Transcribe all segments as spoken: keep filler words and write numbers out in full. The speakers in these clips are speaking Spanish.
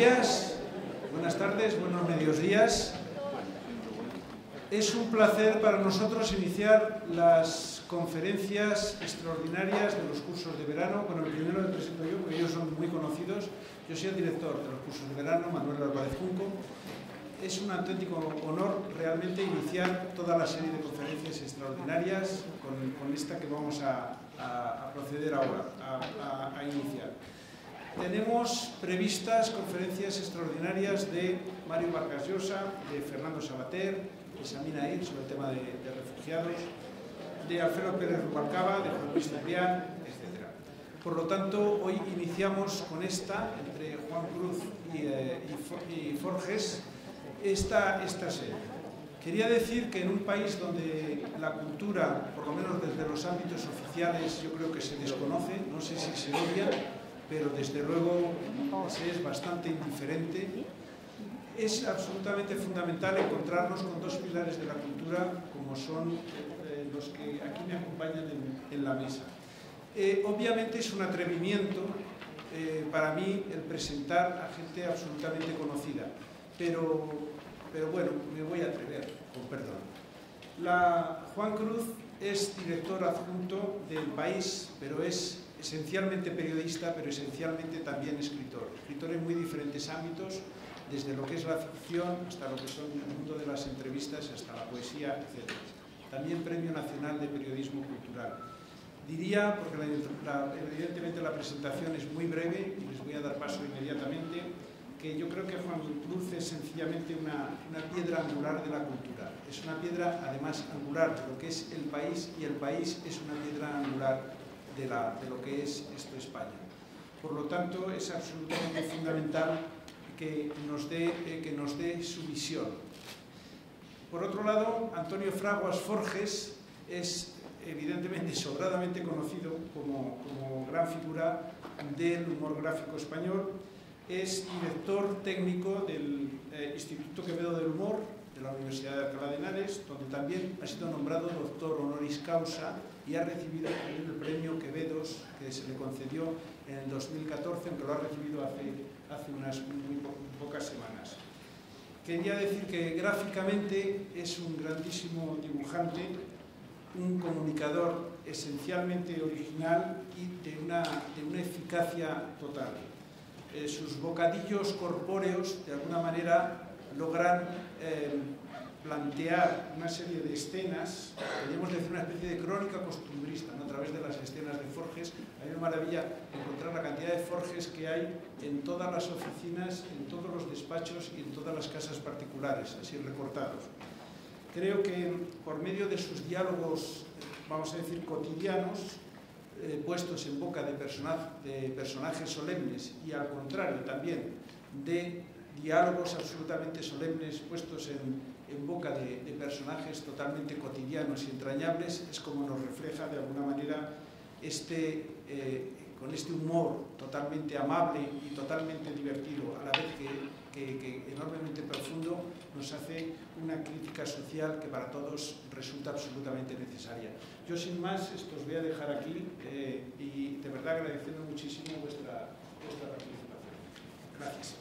días, buenas tardes, buenos medios días. Es un placer para nosotros iniciar las conferencias extraordinarias de los cursos de verano. Bueno, el primero me presento yo, porque ellos son muy conocidos. Yo soy el director de los cursos de verano, Manuel Álvarez Junco. Es un auténtico honor realmente iniciar toda la serie de conferencias extraordinarias con, con esta que vamos a, a, a proceder ahora, a, a, a iniciar. Tenemos previstas conferencias extraordinarias de Mario Vargas Llosa, de Fernando Savater, de Samina Ir sobre el tema de, de refugiados, de Alfredo Pérez Rubalcaba, de Juan Luis Cebrián, etcétera. Por lo tanto, hoy iniciamos con esta, entre Juan Cruz y, eh, y, y Forges, esta, esta serie. Quería decir que en un país donde la cultura, por lo menos desde los ámbitos oficiales, yo creo que se desconoce, no sé si se odia, pero desde luego se es bastante indiferente, es absolutamente fundamental encontrarnos con dos pilares de la cultura como son eh, los que aquí me acompañan en, en la mesa. Eh, obviamente es un atrevimiento eh, para mí el presentar a gente absolutamente conocida, pero, pero bueno, me voy a atrever, con perdón. La, Juan Cruz es director adjunto del País, pero es esencialmente periodista, pero esencialmente también escritor. Escritor en muy diferentes ámbitos, desde lo que es la ficción hasta lo que son el mundo de las entrevistas, hasta la poesía, etcétera. También Premio Nacional de Periodismo Cultural. Diría, porque la, la, evidentemente la presentación es muy breve y les voy a dar paso inmediatamente, que yo creo que Juan Cruz es sencillamente una, una piedra angular de la cultura. Es una piedra, además, angular de lo que es el país, y el país es una piedra angular de, la, de lo que es esto España. Por lo tanto, es absolutamente fundamental que nos dé, eh, que nos dé su visión. Por otro lado, Antonio Fraguas Forges es evidentemente sobradamente conocido como, como gran figura del humor gráfico español. Es director técnico del eh, Instituto Quevedo del Humor de la Universidad de Alcalá de Henares, donde también ha sido nombrado doctor honoris causa y ha recibido el premio Quevedos, que se le concedió en el dos mil catorce, aunque lo ha recibido hace, hace unas muy po pocas semanas. Quería decir que gráficamente es un grandísimo dibujante, un comunicador esencialmente original y de una, de una eficacia total. Eh, sus bocadillos corpóreos, de alguna manera, logran eh, plantear una serie de escenas, podríamos decir una especie de crónica costumbrista, ¿no? A través de las escenas de Forges. Hay una maravilla encontrar la cantidad de Forges que hay en todas las oficinas, en todos los despachos y en todas las casas particulares, así recortados. Creo que por medio de sus diálogos, vamos a decir, cotidianos, eh, puestos en boca de, persona, de personajes solemnes y al contrario también de diálogos absolutamente solemnes puestos en, en boca de, de personajes totalmente cotidianos y entrañables, es como nos refleja de alguna manera este, eh, con este humor totalmente amable y totalmente divertido, a la vez que, que, que enormemente profundo, nos hace una crítica social que para todos resulta absolutamente necesaria. Yo sin más, esto os voy a dejar aquí eh, y de verdad agradeciendo muchísimo vuestra, vuestra participación. Gracias.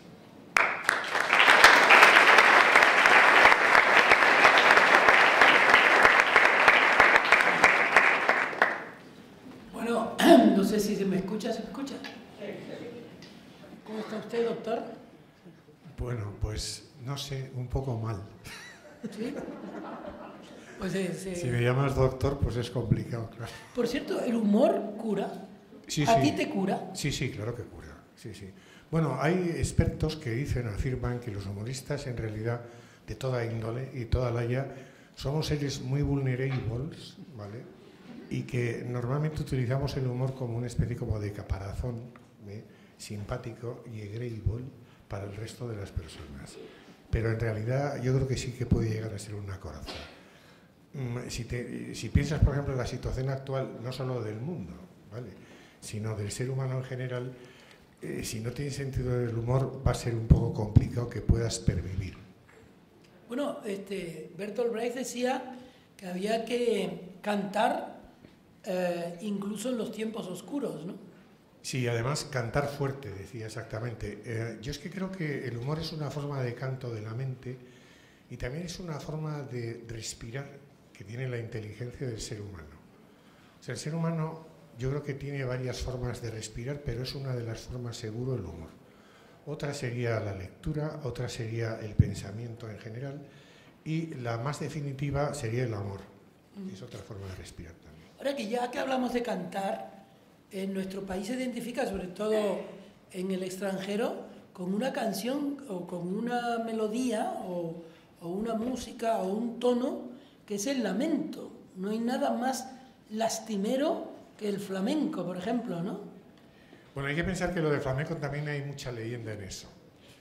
Bueno, no sé si se me escucha, ¿se me escucha? ¿Cómo está usted, doctor? Bueno, pues no sé, un poco mal. ¿Sí? Pues es, eh... Si me llamas doctor, pues es complicado, claro. Por cierto, ¿el humor cura? Sí, ¿A sí. ti te cura? Sí, sí, claro que cura. Sí, sí. Bueno, hay expertos que dicen, afirman que los humoristas en realidad de toda índole y toda la ya somos seres muy vulnerables, ¿vale? Y que normalmente utilizamos el humor como una especie como de caparazón, ¿eh? Simpático y agreeable para el resto de las personas. Pero en realidad yo creo que sí que puede llegar a ser una coraza. Si, te, si piensas, por ejemplo, en la situación actual, no solo del mundo, ¿vale?, sino del ser humano en general, eh, si no tienes sentido del humor va a ser un poco complicado que puedas pervivir. Bueno, este, Bertolt Brecht decía que había que cantar eh, incluso en los tiempos oscuros, ¿no? Sí, además cantar fuerte, decía exactamente. Eh, yo es que creo que el humor es una forma de canto de la mente y también es una forma de respirar que tiene la inteligencia del ser humano. O sea, el ser humano yo creo que tiene varias formas de respirar, pero es una de las formas seguro el humor. Otra sería la lectura, otra sería el pensamiento en general y la más definitiva sería el amor. Mm. Es otra forma de respirar también. Ahora que ya que hablamos de cantar, en nuestro país se identifica, sobre todo en el extranjero, con una canción o con una melodía o, o una música o un tono que es el lamento. No hay nada más lastimero que el flamenco, por ejemplo, ¿no? Bueno, hay que pensar que lo del flamenco también hay mucha leyenda en eso.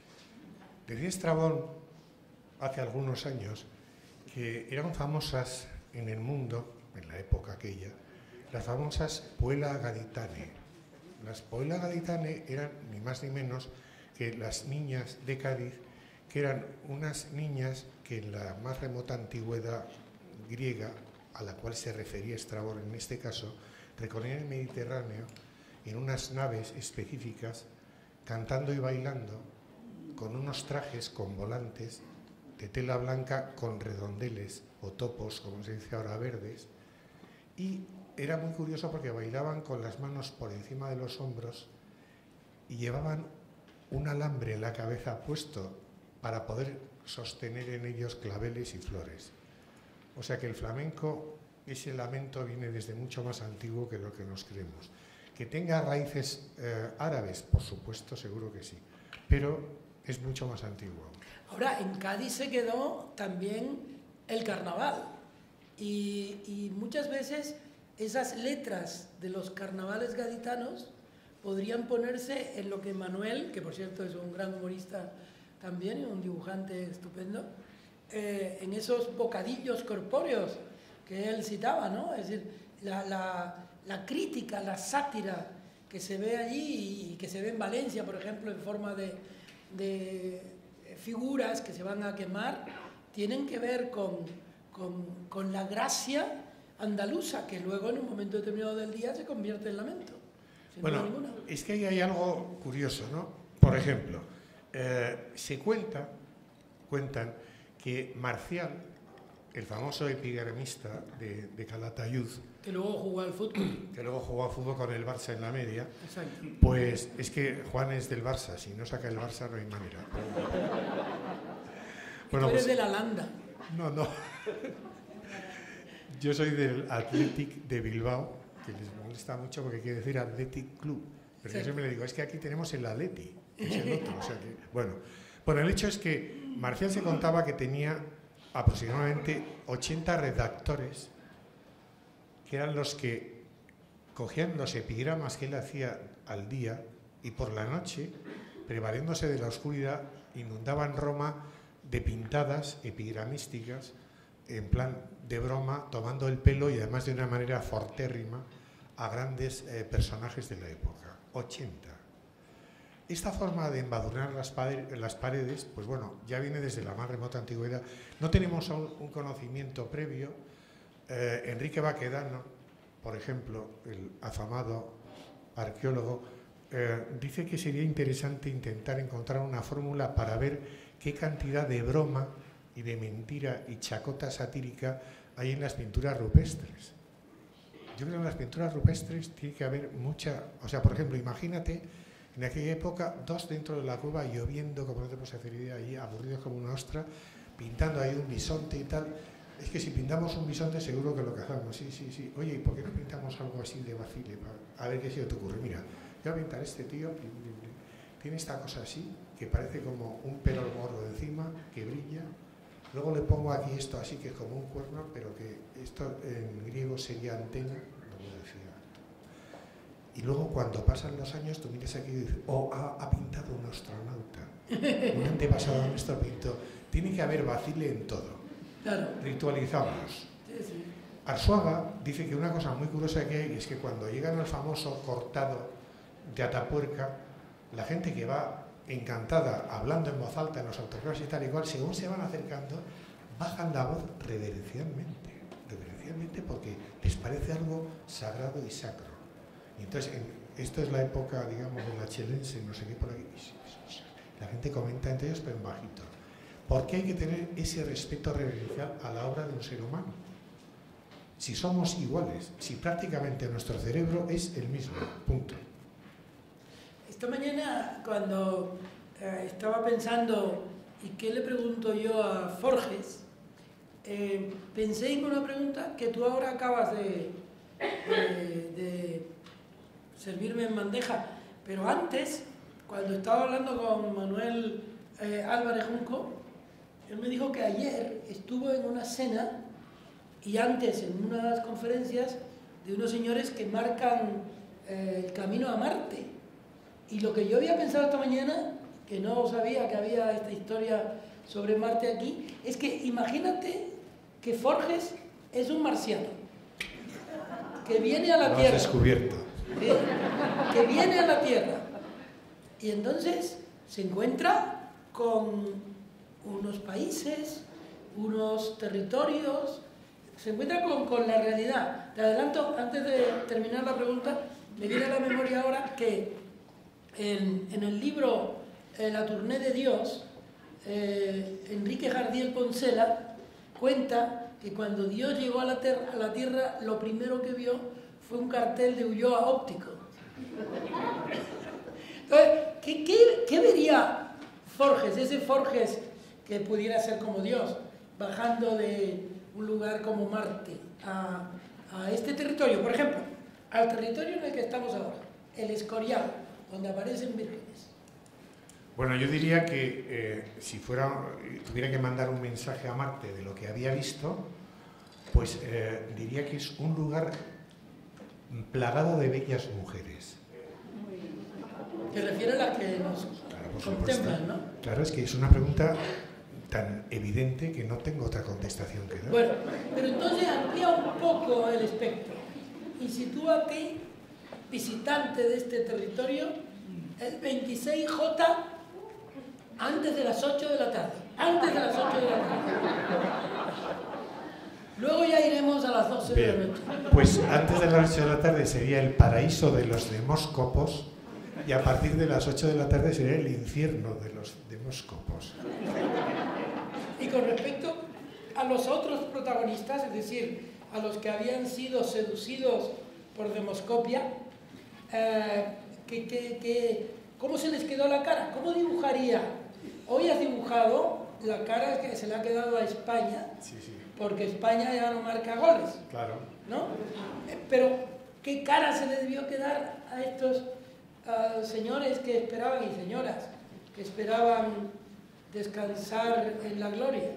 Decía Estrabón hace algunos años que eran famosas en el mundo, en la época aquella, las famosas Puella Gaditane. Las Puella Gaditane eran ni más ni menos que las niñas de Cádiz, que eran unas niñas que en la más remota antigüedad griega, a la cual se refería Estrabón en este caso, recorrían el Mediterráneo en unas naves específicas, cantando y bailando, con unos trajes con volantes de tela blanca con redondeles o topos, como se dice ahora, verdes, y era muy curioso porque bailaban con las manos por encima de los hombros y llevaban un alambre en la cabeza puesto para poder sostener en ellos claveles y flores. O sea que el flamenco, ese lamento viene desde mucho más antiguo que lo que nos creemos. Que tenga raíces eh, árabes, por supuesto, seguro que sí, pero es mucho más antiguo. Ahora, en Cádiz se quedó también el carnaval y, y muchas veces esas letras de los carnavales gaditanos podrían ponerse en lo que Manuel, que por cierto es un gran humorista también y un dibujante estupendo, eh, en esos bocadillos corpóreos que él citaba, ¿no? Es decir, la, la, la crítica, la sátira que se ve allí y que se ve en Valencia, por ejemplo, en forma de, de figuras que se van a quemar, tienen que ver con, con, con la gracia andaluza, que luego en un momento determinado del día se convierte en lamento. Bueno, es que ahí hay algo curioso, ¿no? Por ejemplo, eh, se cuenta, cuentan que Marcial, el famoso epigramista de, de Calatayud, que luego jugó al fútbol, que luego jugó al fútbol con el Barça en la media. Exacto. Pues es que Juan es del Barça, si no saca el Barça no hay manera. Bueno, tú eres pues, de la Landa. No, no. Yo soy del Athletic de Bilbao, que les molesta mucho porque quiere decir Athletic Club. Pero sí. Yo siempre le digo, es que aquí tenemos el Atleti, que es el otro. O sea que, bueno, bueno, el hecho es que Marcial se contaba que tenía aproximadamente ochenta redactores, que eran los que cogían los epigramas que él hacía al día y por la noche, prevaliéndose de la oscuridad, inundaban Roma de pintadas epigramísticas, en plan de broma, tomando el pelo y además de una manera fortérrima a grandes eh, personajes de la época. ochenta. Esta forma de embadurnar las, las paredes, pues bueno, ya viene desde la más remota antigüedad. No tenemos un, un conocimiento previo. Eh, Enrique Baquedano, por ejemplo, el afamado arqueólogo, eh, dice que sería interesante intentar encontrar una fórmula para ver qué cantidad de broma y de mentira y chacota satírica hay en las pinturas rupestres. Yo creo que en las pinturas rupestres tiene que haber mucha... O sea, por ejemplo, imagínate en aquella época dos dentro de la cueva lloviendo, como no te puedes hacer idea, ahí aburridos como una ostra, pintando ahí un bisonte y tal. Es que si pintamos un bisonte seguro que lo cazamos, sí, sí, sí. Oye, ¿y por qué no pintamos algo así de Basile? A ver qué se te ocurre. Mira, voy a pintar este tío, tiene esta cosa así, que parece como un pelo gordo encima, que brilla. Luego le pongo aquí esto así, que es como un cuerno, pero que esto en griego sería antena, no lo decía. Y luego cuando pasan los años, tú miras aquí y dices, oh, ha, ha pintado un astronauta. Un antepasado nuestro pintó. Tiene que haber Basile en todo. Claro. Ritualizamos. Sí, sí. Arzuaga dice que una cosa muy curiosa que hay es que cuando llegan al famoso cortado de Atapuerca, la gente que va encantada, hablando en voz alta en los autocarros y tal y cual, según se van acercando, bajan la voz reverencialmente, reverencialmente porque les parece algo sagrado y sacro. Y entonces, en, esto es la época, digamos, de la chelense, no sé qué por aquí. La gente comenta entre ellos, pero en bajito. ¿Por qué hay que tener ese respeto reverencial a la obra de un ser humano? Si somos iguales, si prácticamente nuestro cerebro es el mismo, punto. Esta mañana, cuando eh, estaba pensando, ¿y qué le pregunto yo a Forges? Eh, pensé en una pregunta que tú ahora acabas de, de, de servirme en bandeja, pero antes, cuando estaba hablando con Manuel eh, Álvarez Junco, él me dijo que ayer estuvo en una cena y antes en unas conferencias de unos señores que marcan eh, el camino a Marte. Y lo que yo había pensado esta mañana, que no sabía que había esta historia sobre Marte aquí, es que imagínate que Forges es un marciano, que viene a la Lo has Tierra. descubierto. Que, que viene a la Tierra. Y entonces se encuentra con unos países, unos territorios, se encuentra con, con la realidad. Te adelanto, antes de terminar la pregunta, me viene a la memoria ahora que en, en el libro eh, La Tournée de Dios, eh, Enrique Jardiel Poncela cuenta que cuando Dios llegó a la, ter- a la Tierra, lo primero que vio fue un cartel de Ulloa óptico. Entonces, ¿qué, qué, qué vería Forges, ese Forges que pudiera ser como Dios, bajando de un lugar como Marte a, a este territorio? Por ejemplo, al territorio en el que estamos ahora, el Escorial, donde aparecen vírgenes. Bueno, yo diría que eh, si fuera, tuviera que mandar un mensaje a Marte de lo que había visto, pues eh, diría que es un lugar plagado de bellas mujeres. Te refieres a las que nos Claro, por contemplan, supuesto. ¿no? Claro, es que es una pregunta tan evidente que no tengo otra contestación que dar. Bueno, pero entonces amplía un poco el espectro y sitúate, visitante de este territorio, el veintiséis J antes de las ocho de la tarde. Antes de las ocho de la tarde. Luego ya iremos a las doce de la Bien, noche. pues antes de las ocho de la tarde sería el paraíso de los demóscopos y a partir de las ocho de la tarde sería el infierno de los demóscopos. Y con respecto a los otros protagonistas, es decir, a los que habían sido seducidos por Demoscopia, eh, que, que, que, ¿cómo se les quedó la cara? ¿Cómo dibujaría? Hoy has dibujado la cara que se le ha quedado a España, Sí, sí. porque España ya no marca goles, Claro. ¿no? Eh, Pero, ¿qué cara se le debió quedar a estos uh, señores que esperaban, y señoras, que esperaban descansar en la gloria?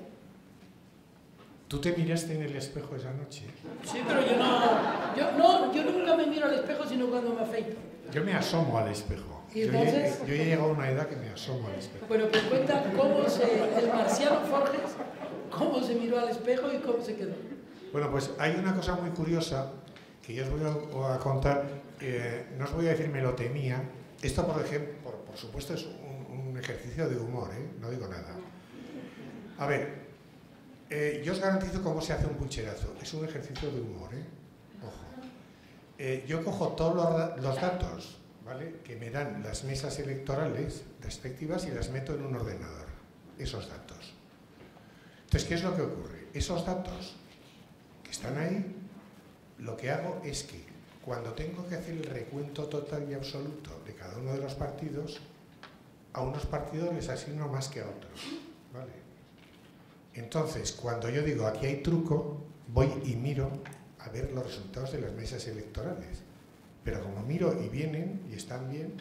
¿Tú te miraste en el espejo esa noche? Sí, pero yo no, yo no, yo nunca me miro al espejo sino cuando me afeito. Yo me asomo al espejo. ¿Y Yo, ya, entonces? yo ya he llegado a una edad que me asomo al espejo. Bueno, pues cuenta cómo se, el marciano Forges, cómo se miró al espejo y cómo se quedó. Bueno, pues hay una cosa muy curiosa que yo os voy a, a contar. Eh, no os voy a decir me lo temía. Esto, por ejemplo, por, por supuesto, es un, un ejercicio de humor, ¿eh? No digo nada. A ver, eh, yo os garantizo cómo se hace un pucherazo. Es un ejercicio de humor, ¿eh? Ojo. Eh, yo cojo todos los, los datos, ¿vale?, que me dan las mesas electorales respectivas y las meto en un ordenador. Esos datos. Entonces, ¿qué es lo que ocurre? Esos datos que están ahí, lo que hago es que cuando tengo que hacer el recuento total y absoluto de cada uno de los partidos, a unos partidos les asigno más que a otros, ¿vale? Entonces, cuando yo digo aquí hay truco, voy y miro a ver los resultados de las mesas electorales. Pero como miro y vienen y están bien,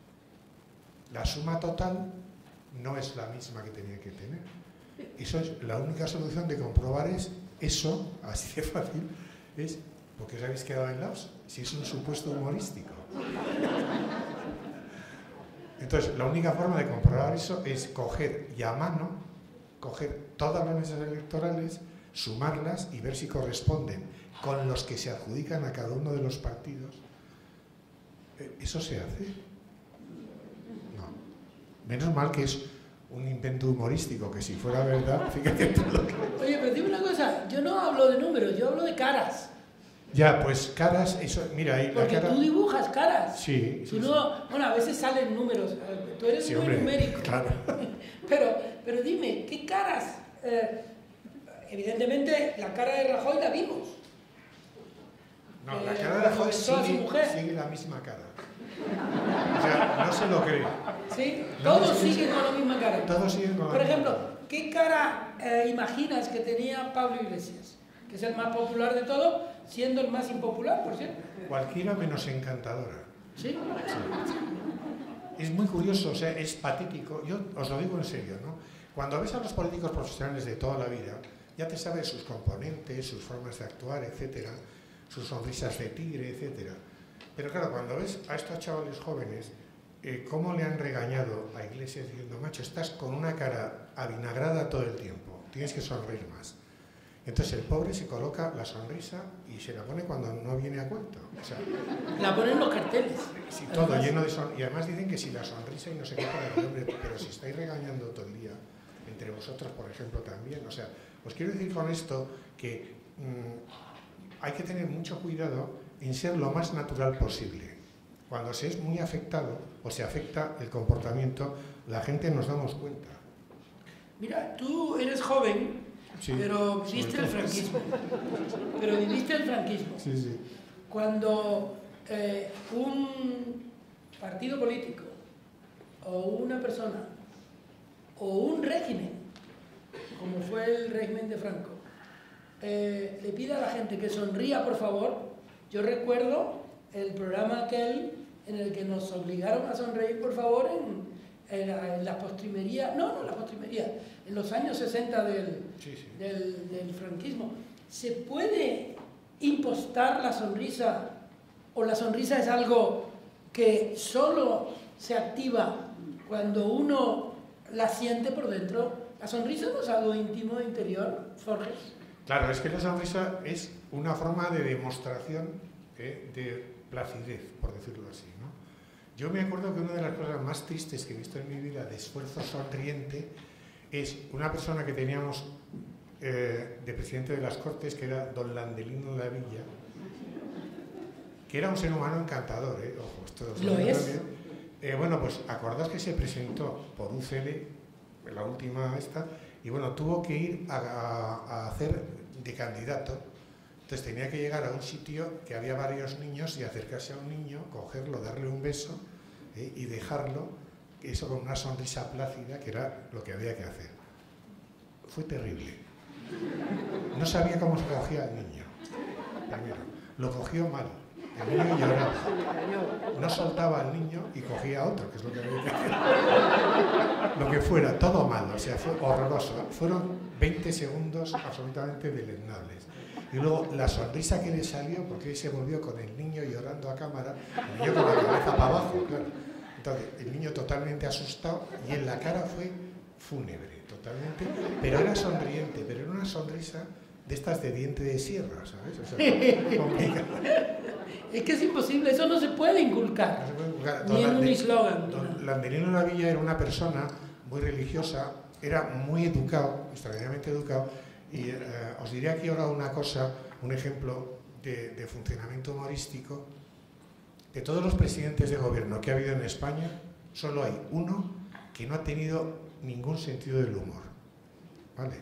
la suma total no es la misma que tenía que tener. Eso es la única solución de comprobar es eso, así de fácil, es porque os habéis quedado helados, si es un supuesto humorístico. Entonces, la única forma de comprobar eso es coger y a mano, coger todas las mesas electorales, sumarlas y ver si corresponden con los que se adjudican a cada uno de los partidos. ¿Eso se hace? No. Menos mal que es un invento humorístico, que si fuera verdad, fíjate todo lo que... Oye, pero dime una cosa, yo no hablo de números, yo hablo de caras. Ya, pues caras, eso, mira, ahí la Porque cara... tú dibujas caras. Sí, Tú sí, no, sí. bueno, a veces salen números, tú eres Sí, muy hombre, numérico. claro. Pero, pero dime, ¿qué caras? Eh, evidentemente, la cara de Rajoy la vimos. No, la Eh, cara de cuando Rajoy besó a su sigue, mujer. sigue la misma cara. O sea, no se lo cree. ¿Sí? No, Todos es que siguen es- con la misma cara. Todos siguen con la Por misma ejemplo, cara. ¿qué cara eh, imaginas que tenía Pablo Iglesias? Que es el más popular de todos, siendo el más impopular, por cierto. Cualquiera menos encantadora. ¿Sí? Es muy curioso, o sea, es patético. Yo os lo digo en serio, ¿no? Cuando ves a los políticos profesionales de toda la vida, ya te sabes sus componentes, sus formas de actuar, etcétera, sus sonrisas de tigre, etcétera. Pero claro, cuando ves a estos chavales jóvenes, eh, cómo le han regañado a Iglesias diciendo, macho, estás con una cara avinagrada todo el tiempo, tienes que sonreír más. Entonces el pobre se coloca la sonrisa y se la pone cuando no viene a cuento. O sea, La ponen en los carteles. sí, todo lleno de son... Y además dicen que si la sonrisa y no sé qué para el hombre, pero si estáis regañando todo el día, entre vosotros, por ejemplo, también. O sea, os quiero decir con esto que mmm, hay que tener mucho cuidado en ser lo más natural posible. Cuando se es muy afectado o se afecta el comportamiento, la gente nos damos cuenta. Mira, tú eres joven, Sí, pero viviste el franquismo. Pero viviste el franquismo. Sí, sí. Cuando eh, un partido político o una persona o un régimen, como fue el régimen de Franco, eh, le pide a la gente que sonría, por favor. Yo recuerdo el programa aquel en el que nos obligaron a sonreír, por favor, en, en, la, en la postrimería, no, no la postrimería, en los años sesenta del, Sí, sí. del, del franquismo. ¿Se puede impostar la sonrisa o la sonrisa es algo que solo se activa cuando uno la siente por dentro? ¿La sonrisa no es algo íntimo, interior, Forges? Claro, es que la sonrisa es una forma de demostración eh, de placidez, por decirlo así, ¿no? Yo me acuerdo que una de las cosas más tristes que he visto en mi vida de esfuerzo sonriente es una persona que teníamos eh, de presidente de las Cortes, que era don Landelino Lavilla, que era un ser humano encantador, ¿eh? Ojo, esto ¿Lo es? Eh, bueno, pues acordaos que se presentó por U C L, la última esta, y bueno, tuvo que ir a, a, a hacer de candidato. Entonces tenía que llegar a un sitio que había varios niños y acercarse a un niño, cogerlo, darle un beso ¿eh? y dejarlo, eso con una sonrisa plácida, que era lo que había que hacer. Fue terrible. No sabía cómo se cogía al niño. Primero, lo cogió mal. El niño lloraba. No soltaba al niño y cogía a otro, que es lo que había que hacer. Lo que fuera, todo mal, o sea, fue horroroso. Fueron veinte segundos absolutamente deleznables. Y luego la sonrisa que le salió, porque él se volvió con el niño llorando a cámara, el niño con la cabeza para abajo, claro. Entonces, el niño totalmente asustado y en la cara fue fúnebre, totalmente, pero era sonriente, pero era una sonrisa de estas de diente de sierra, ¿sabes? O sea, complicado. Es que es imposible, eso no se puede inculcar, No se puede inculcar. ni en un Lande- eslogan. Don Landelino Lavilla era una persona muy religiosa, era muy educado, extraordinariamente educado, y eh, os diré aquí ahora una cosa, un ejemplo de, de funcionamiento humorístico. De todos los presidentes de gobierno que ha habido en España, solo hay uno que no ha tenido ningún sentido del humor. ¿Vale?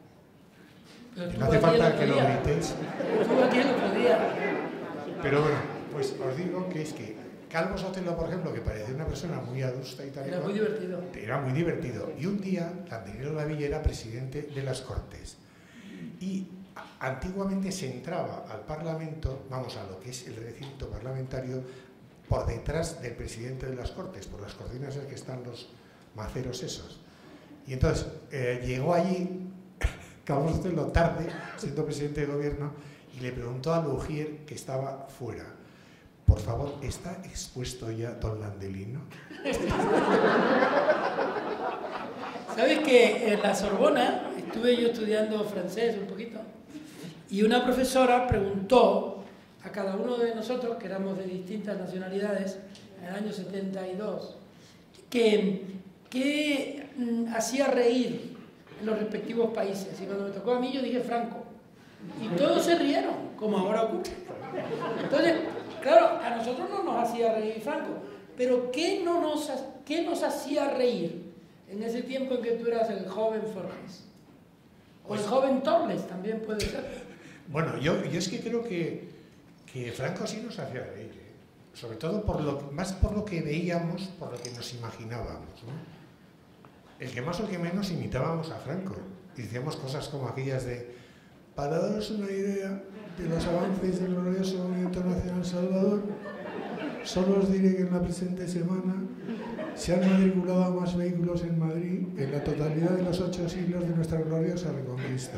Pero Y estuvo no hace aquí el falta otro que lo día. gritéis. Estuvo aquí el otro día. Pero bueno, pues os digo que es que Calvo Sotelo, por ejemplo, que parecía una persona muy adusta y tal, Era y cual, muy divertido. era muy divertido. Y un día, Landelino Lavilla era presidente de las Cortes. Y antiguamente se entraba al Parlamento, vamos, a lo que es el recinto parlamentario, por detrás del presidente de las Cortes, por las cortinas en las que están los maceros esos. Y entonces eh, llegó allí Calvo Sotelo tarde, siendo presidente de gobierno, y le preguntó a Lugier, que estaba fuera: por favor, ¿está expuesto ya don Landelino? ¿Sabes que en la Sorbona estuve yo estudiando francés un poquito? Y una profesora preguntó a cada uno de nosotros, que éramos de distintas nacionalidades, en el año setenta y dos, que, que mm, hacía reír en los respectivos países. Y cuando me tocó a mí, yo dije Franco. Y todos se rieron, como ahora ocurre. Entonces, claro, a nosotros no nos hacía reír Franco, pero ¿qué, no nos, ¿qué nos hacía reír en ese tiempo en que tú eras el joven Forges? O pues, el joven Torles también puede ser. Bueno, yo, yo es que creo que, que Franco sí nos hacía reír, ¿eh? Sobre todo por lo, más por lo que veíamos, por lo que nos imaginábamos, ¿no? El que más o el que menos imitábamos a Franco. Y decíamos cosas como aquellas de: para daros una idea de los avances del glorioso Movimiento Nacional Salvador, solo os diré que en la presente semana se han matriculado más vehículos en Madrid que en la totalidad de los ocho siglos de nuestra gloriosa Reconquista.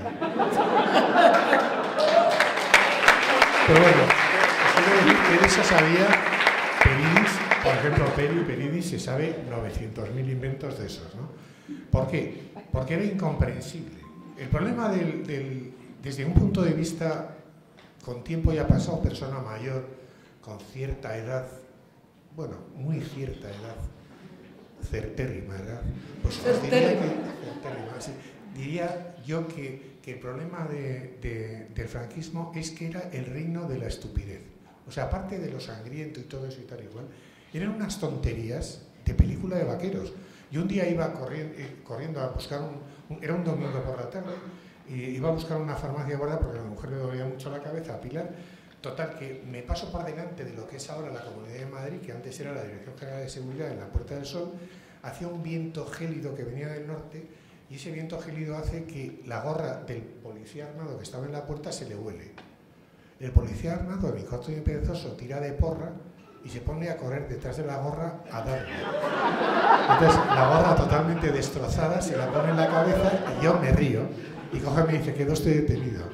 Pero bueno, quiero decir que de eso sabía Peridis, por ejemplo, Peri Peridis se sabe novecientos mil inventos de esos, ¿no? ¿Por qué? Porque era incomprensible. El problema del, del, desde un punto de vista, con tiempo ya pasado, persona mayor, con cierta edad, bueno, muy cierta edad, certérrima edad, pues os diría que, certérrima, sí, diría yo que, que el problema de, de, del franquismo es que era el reino de la estupidez. O sea, aparte de lo sangriento y todo eso y tal igual, eran unas tonterías de película de vaqueros. Yo un día iba corriendo, eh, corriendo a buscar, un, un, era un domingo por la tarde, y iba a buscar una farmacia guarda porque a la mujer le dolía mucho la cabeza, a Pilar. Total, que me paso por delante de lo que es ahora la Comunidad de Madrid, que antes era la Dirección General de Seguridad en la Puerta del Sol. Hacía un viento gélido que venía del norte, y ese viento gélido hace que la gorra del policía armado que estaba en la puerta se le huele. El policía armado, mi corto y perezoso, tira de porra y se pone a correr detrás de la gorra a darle. Entonces, la gorra totalmente destrozada, se la pone en la cabeza y yo me río. Y coge y me dice: quedó usted detenido.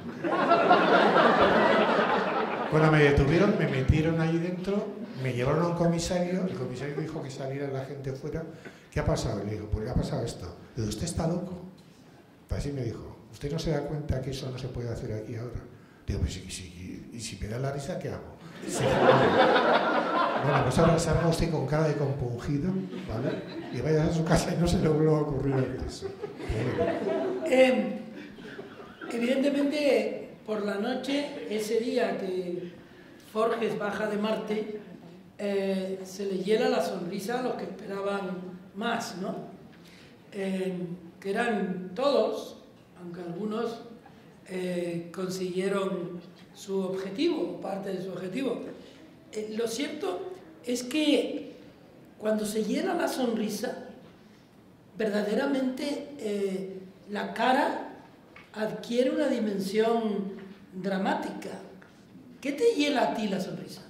Cuando me detuvieron, me metieron ahí dentro, me llevaron a un comisario, el comisario dijo que saliera la gente fuera. ¿Qué ha pasado? Le digo: pues ¿qué ha pasado esto? Le digo: usted está loco. Pues así me dijo: ¿usted no se da cuenta que eso no se puede hacer aquí ahora? Digo: pues sí, sí, y si me da la risa, ¿qué hago? Sí. Bueno, pues ahora salga usted con cara de compungido, ¿vale? Y vaya a su casa y no se le vuelva a ocurrir eso. Eh, evidentemente, por la noche, ese día que Forges baja de Marte, eh, se le hiela la sonrisa a los que esperaban más, ¿no? Eh, que eran todos, aunque algunos eh, consiguieron su objetivo, parte de su objetivo. Eh, lo cierto es que cuando se llena la sonrisa, verdaderamente eh, la cara adquiere una dimensión dramática. ¿Qué te hiela a ti la sonrisa?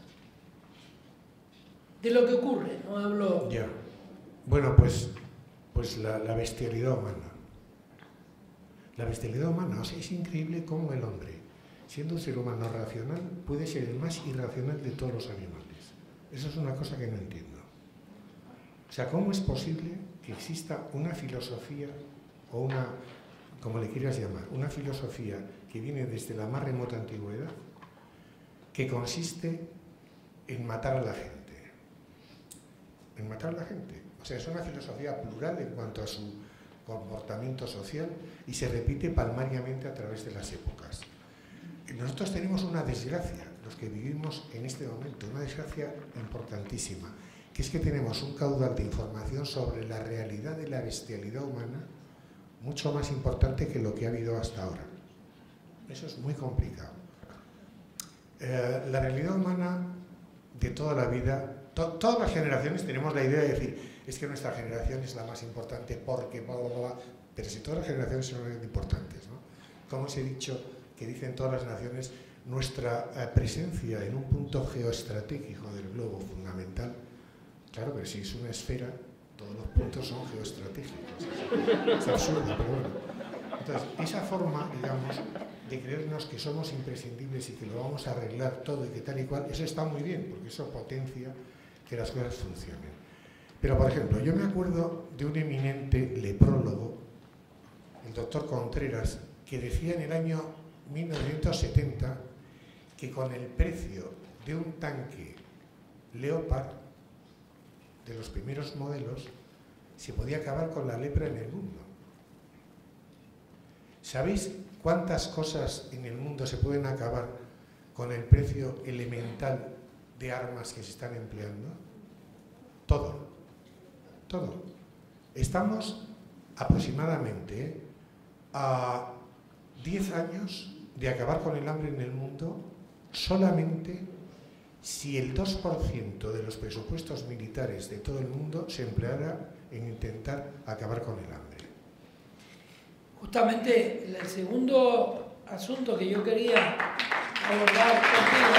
De lo que ocurre, no hablo... Ya. Bueno, pues, pues la, la bestialidad humana. La bestialidad humana, o sea, es increíble cómo el hombre, siendo un ser humano racional, puede ser el más irracional de todos los animales. Eso es una cosa que no entiendo. O sea, ¿cómo es posible que exista una filosofía, o una, como le quieras llamar, una filosofía que viene desde la más remota antigüedad, que consiste en matar a la gente? En matar a la gente. O sea, es una filosofía plural en cuanto a su comportamiento social y se repite palmariamente a través de las épocas. Nosotros tenemos una desgracia, los que vivimos en este momento, una desgracia importantísima, que es que tenemos un caudal de información sobre la realidad de la bestialidad humana mucho más importante que lo que ha habido hasta ahora. Eso es muy complicado. Eh, la realidad humana de toda la vida, to todas las generaciones tenemos la idea de decir: es que nuestra generación es la más importante porque bla, bla, bla, pero si todas las generaciones son importantes, ¿no? Como os he dicho, que dicen todas las naciones, nuestra eh, presencia en un punto geoestratégico del globo fundamental. Claro, pero si es una esfera, todos los puntos son geoestratégicos. Es absurdo, pero bueno. Entonces, esa forma, digamos, de creernos que somos imprescindibles y que lo vamos a arreglar todo y que tal y cual, eso está muy bien, porque eso potencia que las cosas funcionen. Pero, por ejemplo, yo me acuerdo de un eminente leprólogo, el doctor Contreras, que decía en el año mil novecientos setenta que con el precio de un tanque Leopard, de los primeros modelos, se podía acabar con la lepra en el mundo. ¿Sabéis cuántas cosas en el mundo se pueden acabar con el precio elemental de armas que se están empleando? Todo, todo. Estamos aproximadamente a diez años de acabar con el hambre en el mundo solamente si el dos por ciento de los presupuestos militares de todo el mundo se empleara en intentar acabar con el hambre. Justamente el segundo asunto que yo quería abordar contigo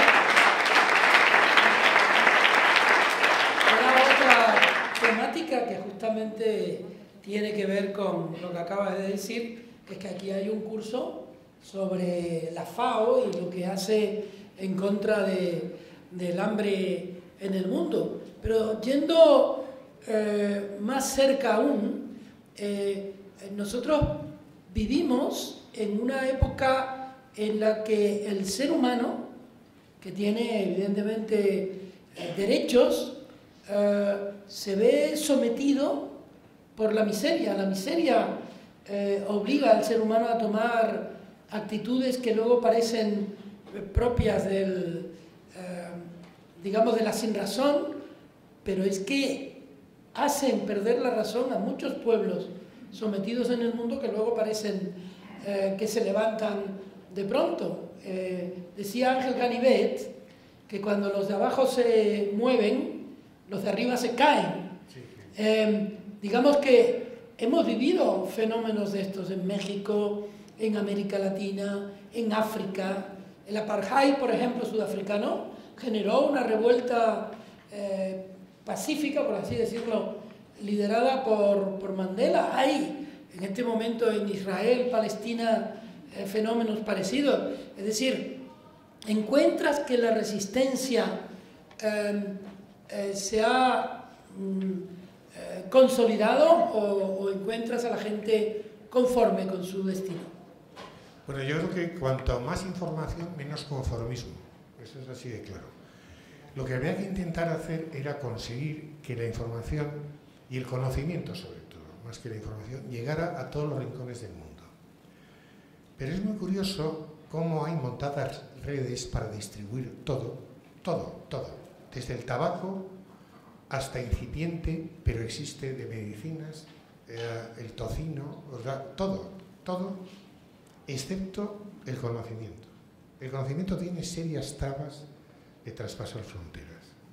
era otra temática que justamente tiene que ver con lo que acabas de decir, que es que aquí hay un curso sobre la FAO y lo que hace en contra de, del hambre en el mundo. Pero yendo eh, más cerca aún, eh, nosotros vivimos en una época en la que el ser humano, que tiene evidentemente eh, derechos, eh, se ve sometido por la miseria. La miseria eh, obliga al ser humano a tomar actitudes que luego parecen propias del, eh, digamos, de la sinrazón, pero es que hacen perder la razón a muchos pueblos sometidos en el mundo que luego parecen eh, que se levantan de pronto. Eh, decía Ángel Ganivet que cuando los de abajo se mueven, los de arriba se caen. Eh, digamos que hemos vivido fenómenos de estos en México, en América Latina, en África. El apartheid, por ejemplo, sudafricano, generó una revuelta eh, pacífica, por así decirlo, liderada por, por Mandela. Hay en este momento en Israel, Palestina, eh, fenómenos parecidos. Es decir, encuentras que la resistencia eh, eh, se ha mm, eh, consolidado o, o encuentras a la gente conforme con su destino. Bueno, yo creo que cuanto más información, menos conformismo. Eso es así de claro. Lo que había que intentar hacer era conseguir que la información y el conocimiento, sobre todo, más que la información, llegara a todos los rincones del mundo. Pero es muy curioso cómo hay montadas redes para distribuir todo, todo, todo, desde el tabaco hasta incipiente, pero existe, de medicinas, eh, el tocino, ¿verdad? todo, todo, excepto el conocimiento. El conocimiento tiene serias trabas de traspasar fronteras.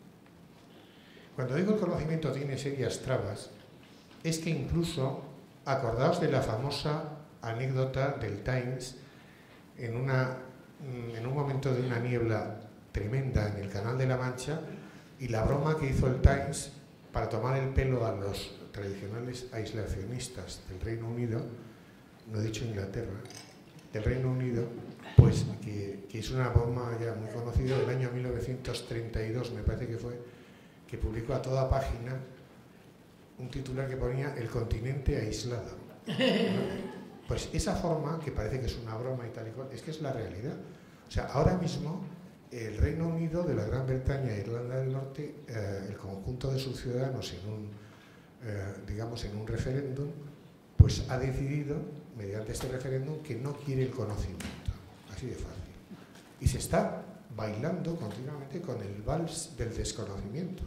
Cuando digo el conocimiento tiene serias trabas, es que incluso, acordaos de la famosa anécdota del Times, en, una, en un momento de una niebla tremenda en el Canal de la Mancha, y la broma que hizo el Times para tomar el pelo a los tradicionales aislacionistas del Reino Unido, no he dicho Inglaterra, del Reino Unido, pues que, que es una broma ya muy conocida del año mil novecientos treinta y dos, me parece que fue, que publicó a toda página un titular que ponía "El continente aislado". Pues esa forma, que parece que es una broma y tal y cual, es que es la realidad. O sea, ahora mismo el Reino Unido, de la Gran Bretaña e Irlanda del Norte, eh, el conjunto de sus ciudadanos en un, eh, digamos, en un referéndum, pues ha decidido, mediante este referéndum, que no quiere el conocimiento. Así de fácil. Y se está bailando continuamente con el vals del desconocimiento.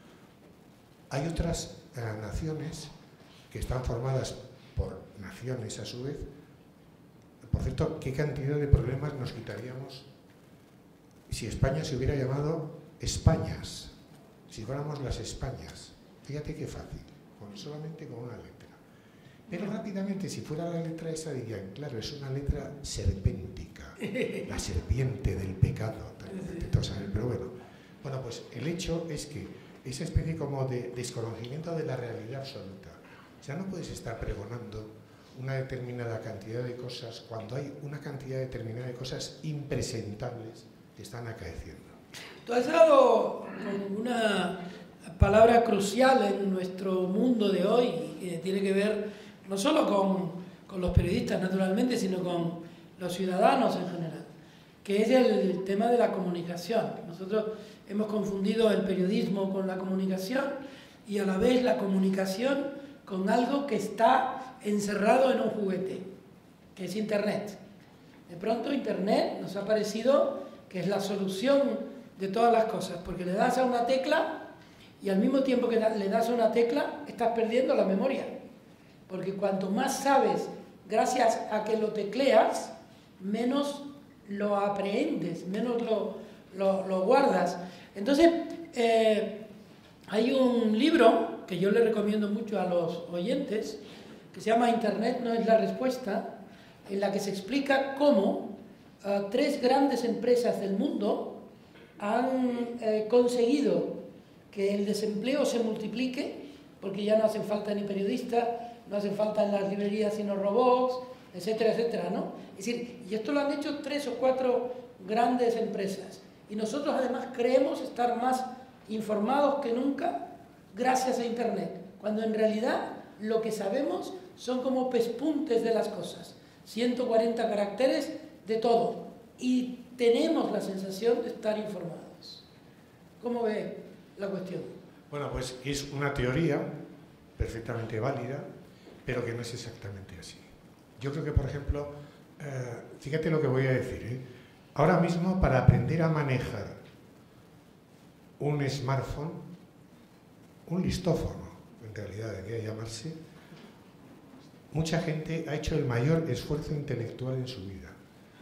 Hay otras eh, naciones que están formadas por naciones a su vez. Por cierto, ¿qué cantidad de problemas nos quitaríamos si España se hubiera llamado Españas? Si fuéramos las Españas. Fíjate qué fácil, con, solamente con una letra. Pero rápidamente, si fuera la letra esa, dirían, claro, es una letra serpéntica, la serpiente del pecado. Pero bueno, bueno, pues el hecho es que esa especie como de desconocimiento de la realidad absoluta. O sea, no puedes estar pregonando una determinada cantidad de cosas cuando hay una cantidad determinada de cosas impresentables que están acaeciendo. Tú has dado una palabra crucial en nuestro mundo de hoy, que tiene que ver no solo con, con los periodistas, naturalmente, sino con los ciudadanos en general, que es el tema de la comunicación. Nosotros hemos confundido el periodismo con la comunicación y a la vez la comunicación con algo que está encerrado en un juguete, que es Internet. De pronto Internet nos ha parecido que es la solución de todas las cosas, porque le das a una tecla y al mismo tiempo que le das a una tecla estás perdiendo la memoria, porque cuanto más sabes gracias a que lo tecleas, menos lo aprehendes, menos lo, lo, lo guardas. Entonces, eh, hay un libro que yo le recomiendo mucho a los oyentes, que se llama Internet no es la respuesta, en la que se explica cómo uh, tres grandes empresas del mundo han eh, conseguido que el desempleo se multiplique, porque ya no hacen falta ni periodistas, no hacen falta en las librerías sino robots, etcétera, etcétera, ¿no? Es decir, y esto lo han hecho tres o cuatro grandes empresas. Y nosotros además creemos estar más informados que nunca gracias a Internet, cuando en realidad lo que sabemos son como pespuntes de las cosas, ciento cuarenta caracteres de todo, y tenemos la sensación de estar informados. ¿Cómo ve la cuestión? Bueno, pues es una teoría perfectamente válida, pero que no es exactamente así. Yo creo que, por ejemplo, eh, fíjate lo que voy a decir, ¿eh? Ahora mismo, para aprender a manejar un smartphone, un listófono, en realidad debería llamarse, mucha gente ha hecho el mayor esfuerzo intelectual en su vida.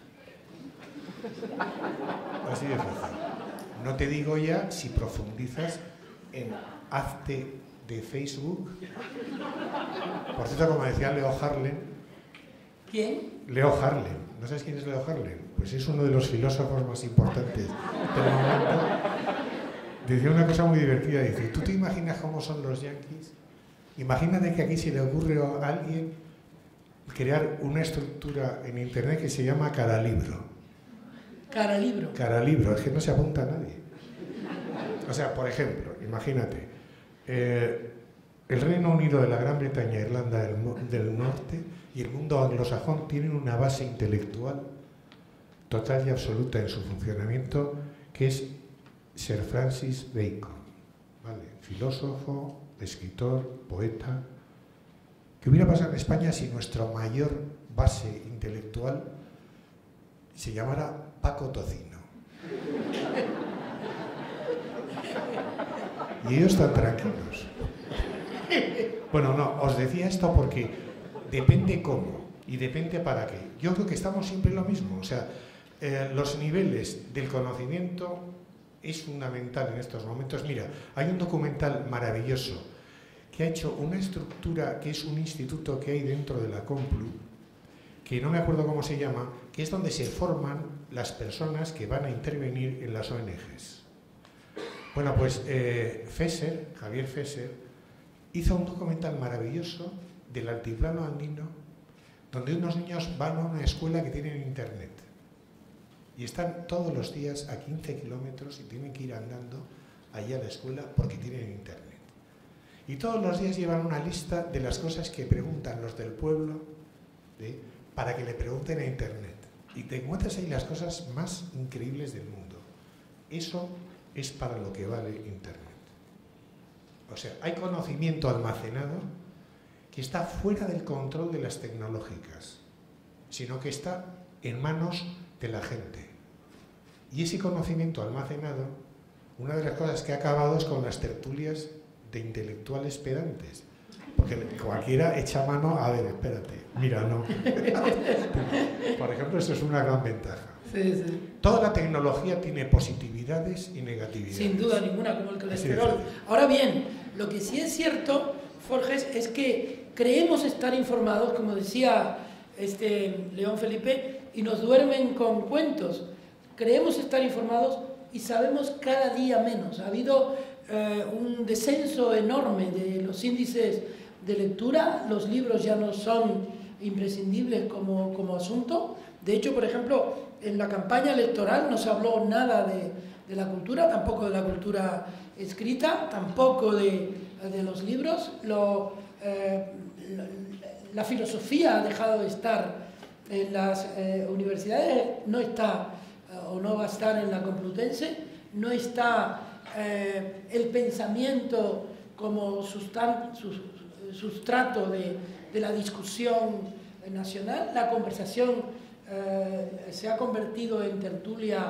Así de fácil. No te digo ya si profundizas en hazte de Facebook. Por cierto, como decía Leo Harlem. ¿Quién? Leo Harlem. ¿No sabes quién es Leo Harlem? Pues es uno de los filósofos más importantes del momento. Decía una cosa muy divertida. Dice, ¿tú te imaginas cómo son los yanquis? Imagínate que aquí se le ocurre a alguien crear una estructura en Internet que se llama Caralibro. Caralibro. Caralibro, es que no se apunta a nadie. O sea, por ejemplo, imagínate, eh, el Reino Unido de la Gran Bretaña, Irlanda del, del Norte y el mundo anglosajón tienen una base intelectual total y absoluta en su funcionamiento, que es Sir Francis Bacon, ¿vale? Filósofo, escritor, poeta. ¿Qué hubiera pasado en España si nuestra mayor base intelectual se llamara Paco Tocino? Y ellos están tranquilos. Bueno, no, os decía esto porque depende cómo y depende para qué. Yo creo que estamos siempre en lo mismo. O sea, eh, los niveles del conocimiento es fundamental en estos momentos. Mira, hay un documental maravilloso que ha hecho una estructura que es un instituto que hay dentro de la Complu, que no me acuerdo cómo se llama, que es donde se forman las personas que van a intervenir en las O N Ges. Bueno, pues eh, Fesser, Javier Fesser, hizo un documental maravilloso del altiplano andino, donde unos niños van a una escuela que tienen internet. Y están todos los días a quince kilómetros y tienen que ir andando allá a la escuela porque tienen internet. Y todos los días llevan una lista de las cosas que preguntan los del pueblo, ¿sí?, para que le pregunten a internet. Y te encuentras ahí las cosas más increíbles del mundo. Eso es para lo que vale internet. O sea, hay conocimiento almacenado que está fuera del control de las tecnológicas, sino que está en manos de la gente. Y ese conocimiento almacenado, una de las cosas que ha acabado es con las tertulias de intelectuales pedantes. Porque cualquiera echa mano, a ver, espérate, mira, no. Por ejemplo, eso es una gran ventaja. Sí, sí. Toda la tecnología tiene positividades y negatividades. Sin duda ninguna, como el colesterol. Ahora bien, lo que sí es cierto, Forges, es que creemos estar informados, como decía este León Felipe, y nos duermen con cuentos. Creemos estar informados y sabemos cada día menos. Ha habido eh, un descenso enorme de los índices de lectura. Los libros ya no son imprescindibles como, como asunto. De hecho, por ejemplo, en la campaña electoral no se habló nada de, de la cultura, tampoco de la cultura escrita, tampoco de, de los libros. Lo, eh, la, la filosofía ha dejado de estar en las eh, universidades, no está eh, o no va a estar en la Complutense, no está eh, el pensamiento como sustan, sus, sustrato de, de la discusión nacional. La conversación eh, se ha convertido en tertulia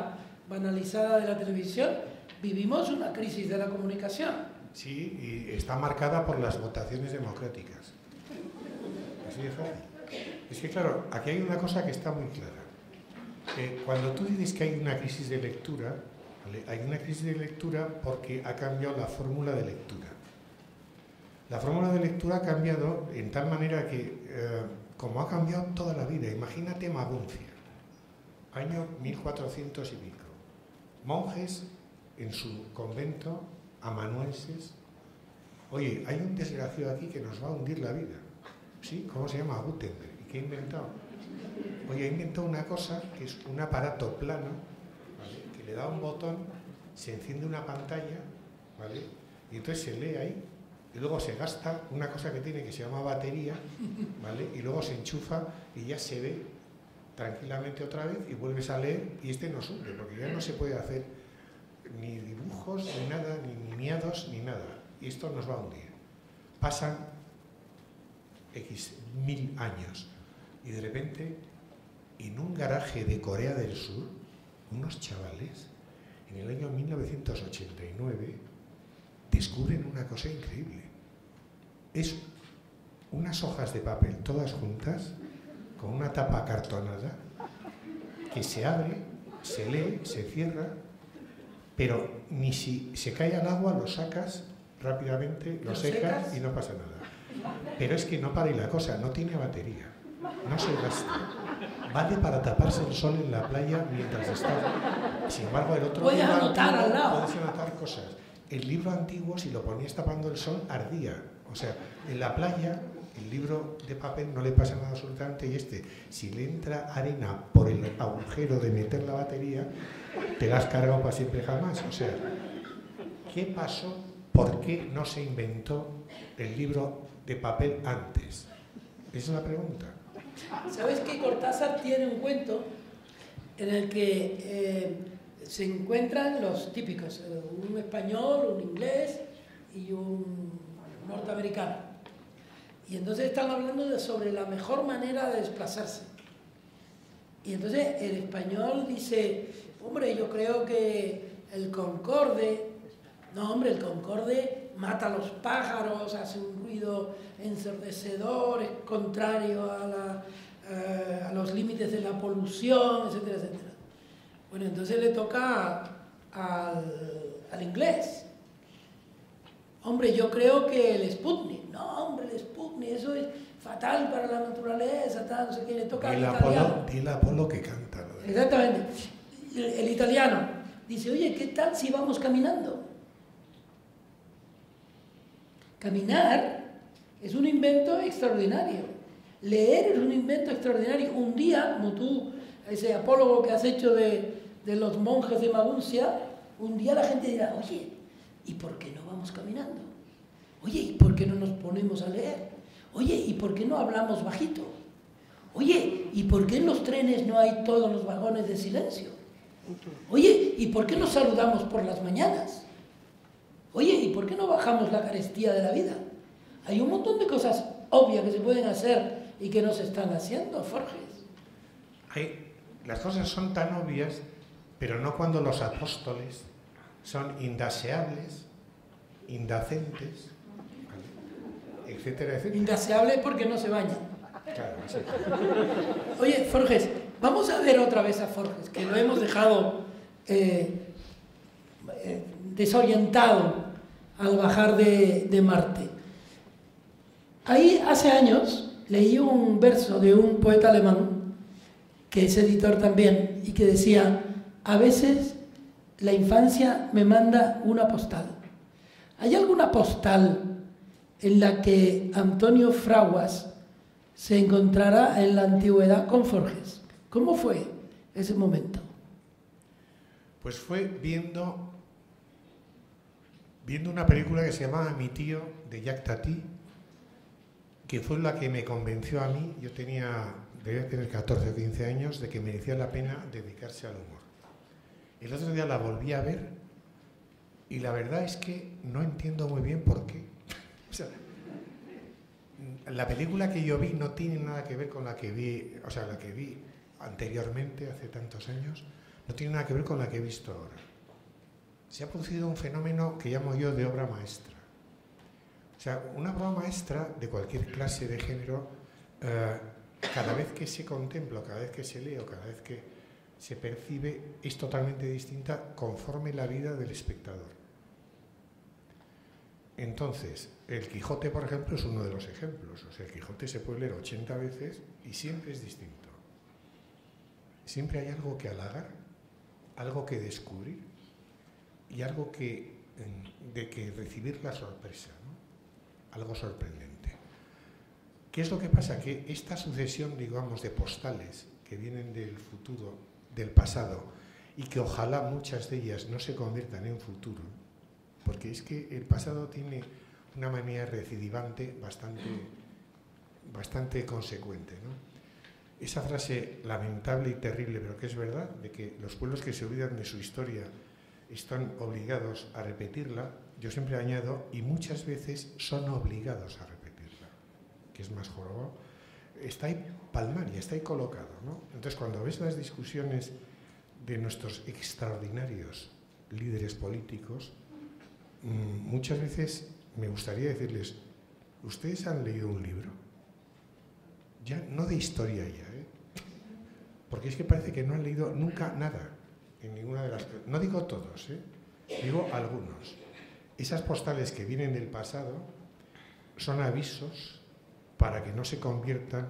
banalizada de la televisión, vivimos una crisis de la comunicación. Sí, y está marcada por las votaciones democráticas. Así de fácil. Es que, claro, aquí hay una cosa que está muy clara. Eh, cuando tú dices que hay una crisis de lectura, ¿vale? Hay una crisis de lectura porque ha cambiado la fórmula de lectura. La fórmula de lectura ha cambiado en tal manera que, eh, como ha cambiado toda la vida, imagínate Maguncia, año mil cuatrocientos y pico, monjes en su convento, amanuenses. Oye, hay un desgraciado aquí que nos va a hundir la vida. ¿Sí? ¿Cómo se llama? Gutenberg. ¿Y qué ha inventado? Oye, ha inventado una cosa que es un aparato plano, ¿vale? Que le da un botón, se enciende una pantalla, ¿vale? Y entonces se lee ahí, y luego se gasta una cosa que tiene que se llama batería, ¿vale? Y luego se enchufa y ya se ve tranquilamente otra vez y vuelves a leer y este nos hunde, porque ya no se puede hacer ni dibujos, ni nada, ni, ni miados, ni nada. Y esto nos va a hundir. Pasan X mil años y de repente en un garaje de Corea del Sur unos chavales en el año mil novecientos ochenta y nueve descubren una cosa increíble. Es unas hojas de papel todas juntas con una tapa acartonada que se abre, se lee, se cierra, pero ni si se cae al agua lo sacas rápidamente, lo, ¿Lo secas, secas y no pasa nada. Pero es que no para y la cosa, no tiene batería, no se gasta. Vale para taparse el sol en la playa mientras está. Sin embargo, el otro puedes libro anotar antiguo, al lado. puedes anotar cosas. El libro antiguo, si lo ponías tapando el sol, ardía. O sea, en la playa, el libro de papel no le pasa nada absolutamente, y este, si le entra arena por el agujero de meter la batería, te la has cargado para siempre jamás. O sea, ¿qué pasó? ¿Por qué no se inventó el libro de papel antes? Esa es la pregunta. ¿Sabes que Cortázar tiene un cuento en el que eh, se encuentran los típicos, eh, un español, un inglés y un norteamericano? Y entonces están hablando de, sobre la mejor manera de desplazarse. Y entonces el español dice, hombre, yo creo que el Concorde, no hombre, el Concorde mata a los pájaros, hace un ruido ensordecedor, es contrario a, la, eh, a los límites de la polución, etcétera, etcétera. Bueno, entonces le toca al, al inglés. Hombre, yo creo que el Sputnik, no hombre, el Sputnik, eso es fatal para la naturaleza, tal, no sé qué, le toca al italiano. El Apolo que canta. ¿No? Exactamente. El, el italiano dice, oye, ¿qué tal si vamos caminando? Caminar es un invento extraordinario. Leer es un invento extraordinario. Un día, como tú, ese apólogo que has hecho de, de los monjes de Maguncia, un día la gente dirá, oye, ¿y por qué no vamos caminando? Oye, ¿y por qué no nos ponemos a leer? Oye, ¿y por qué no hablamos bajito? Oye, ¿y por qué en los trenes no hay todos los vagones de silencio? Oye, ¿y por qué nos saludamos por las mañanas? Oye, ¿y por qué no bajamos la carestía de la vida? Hay un montón de cosas obvias que se pueden hacer y que no se están haciendo, Forges. Hay, las cosas son tan obvias, pero no cuando los apóstoles son indaseables, indacentes, ¿vale? etcétera, etcétera. Indaseables porque no se bañan. Claro, sí. Oye, Forges, vamos a ver otra vez a Forges, que lo hemos dejado eh, eh, desorientado al bajar de, de Marte. Ahí hace años leí un verso de un poeta alemán, que es editor también, y que decía, a veces la infancia me manda una postal. ¿Hay alguna postal en la que Antonio Fraguas se encontrará en la antigüedad con Forges? ¿Cómo fue ese momento? Pues fue viendo, viendo una película que se llamaba Mi tío, de Jacques Tati, que fue la que me convenció a mí, yo tenía, debía tener catorce o quince años, de que merecía la pena dedicarse al humor. El otro día la volví a ver y la verdad es que no entiendo muy bien por qué. O sea, la película que yo vi no tiene nada que ver con la que vi, o sea, la que vi anteriormente, hace tantos años. no tiene nada que ver con la que he visto ahora. Se ha producido un fenómeno que llamo yo de obra maestra. O sea, una obra maestra de cualquier clase de género, eh, cada vez que se contempla, cada vez que se lee o cada vez que se percibe, es totalmente distinta conforme la vida del espectador. Entonces, el Quijote, por ejemplo, es uno de los ejemplos. O sea, el Quijote se puede leer ochenta veces y siempre es distinto. Siempre hay algo que halagar, algo que descubrir y algo que, de que recibir la sorpresa, ¿no? Algo sorprendente. ¿Qué es lo que pasa? Que esta sucesión, digamos, de postales que vienen del futuro, del pasado, y que ojalá muchas de ellas no se conviertan en futuro, porque es que el pasado tiene una manía recidivante bastante, bastante consecuente, ¿no? Esa frase lamentable y terrible, pero que es verdad, de que los pueblos que se olvidan de su historia están obligados a repetirla, yo siempre añado, y muchas veces son obligados a repetirla, que es más jorobado, está ahí palmaria, está ahí colocado, ¿no? Entonces, cuando ves las discusiones de nuestros extraordinarios líderes políticos, muchas veces me gustaría decirles, ¿ustedes han leído un libro? Ya, no de historia ya, ¿eh? Porque es que parece que no han leído nunca nada, en ninguna de las... No digo todos, ¿eh? Digo algunos. Esas postales que vienen del pasado son avisos para que no se conviertan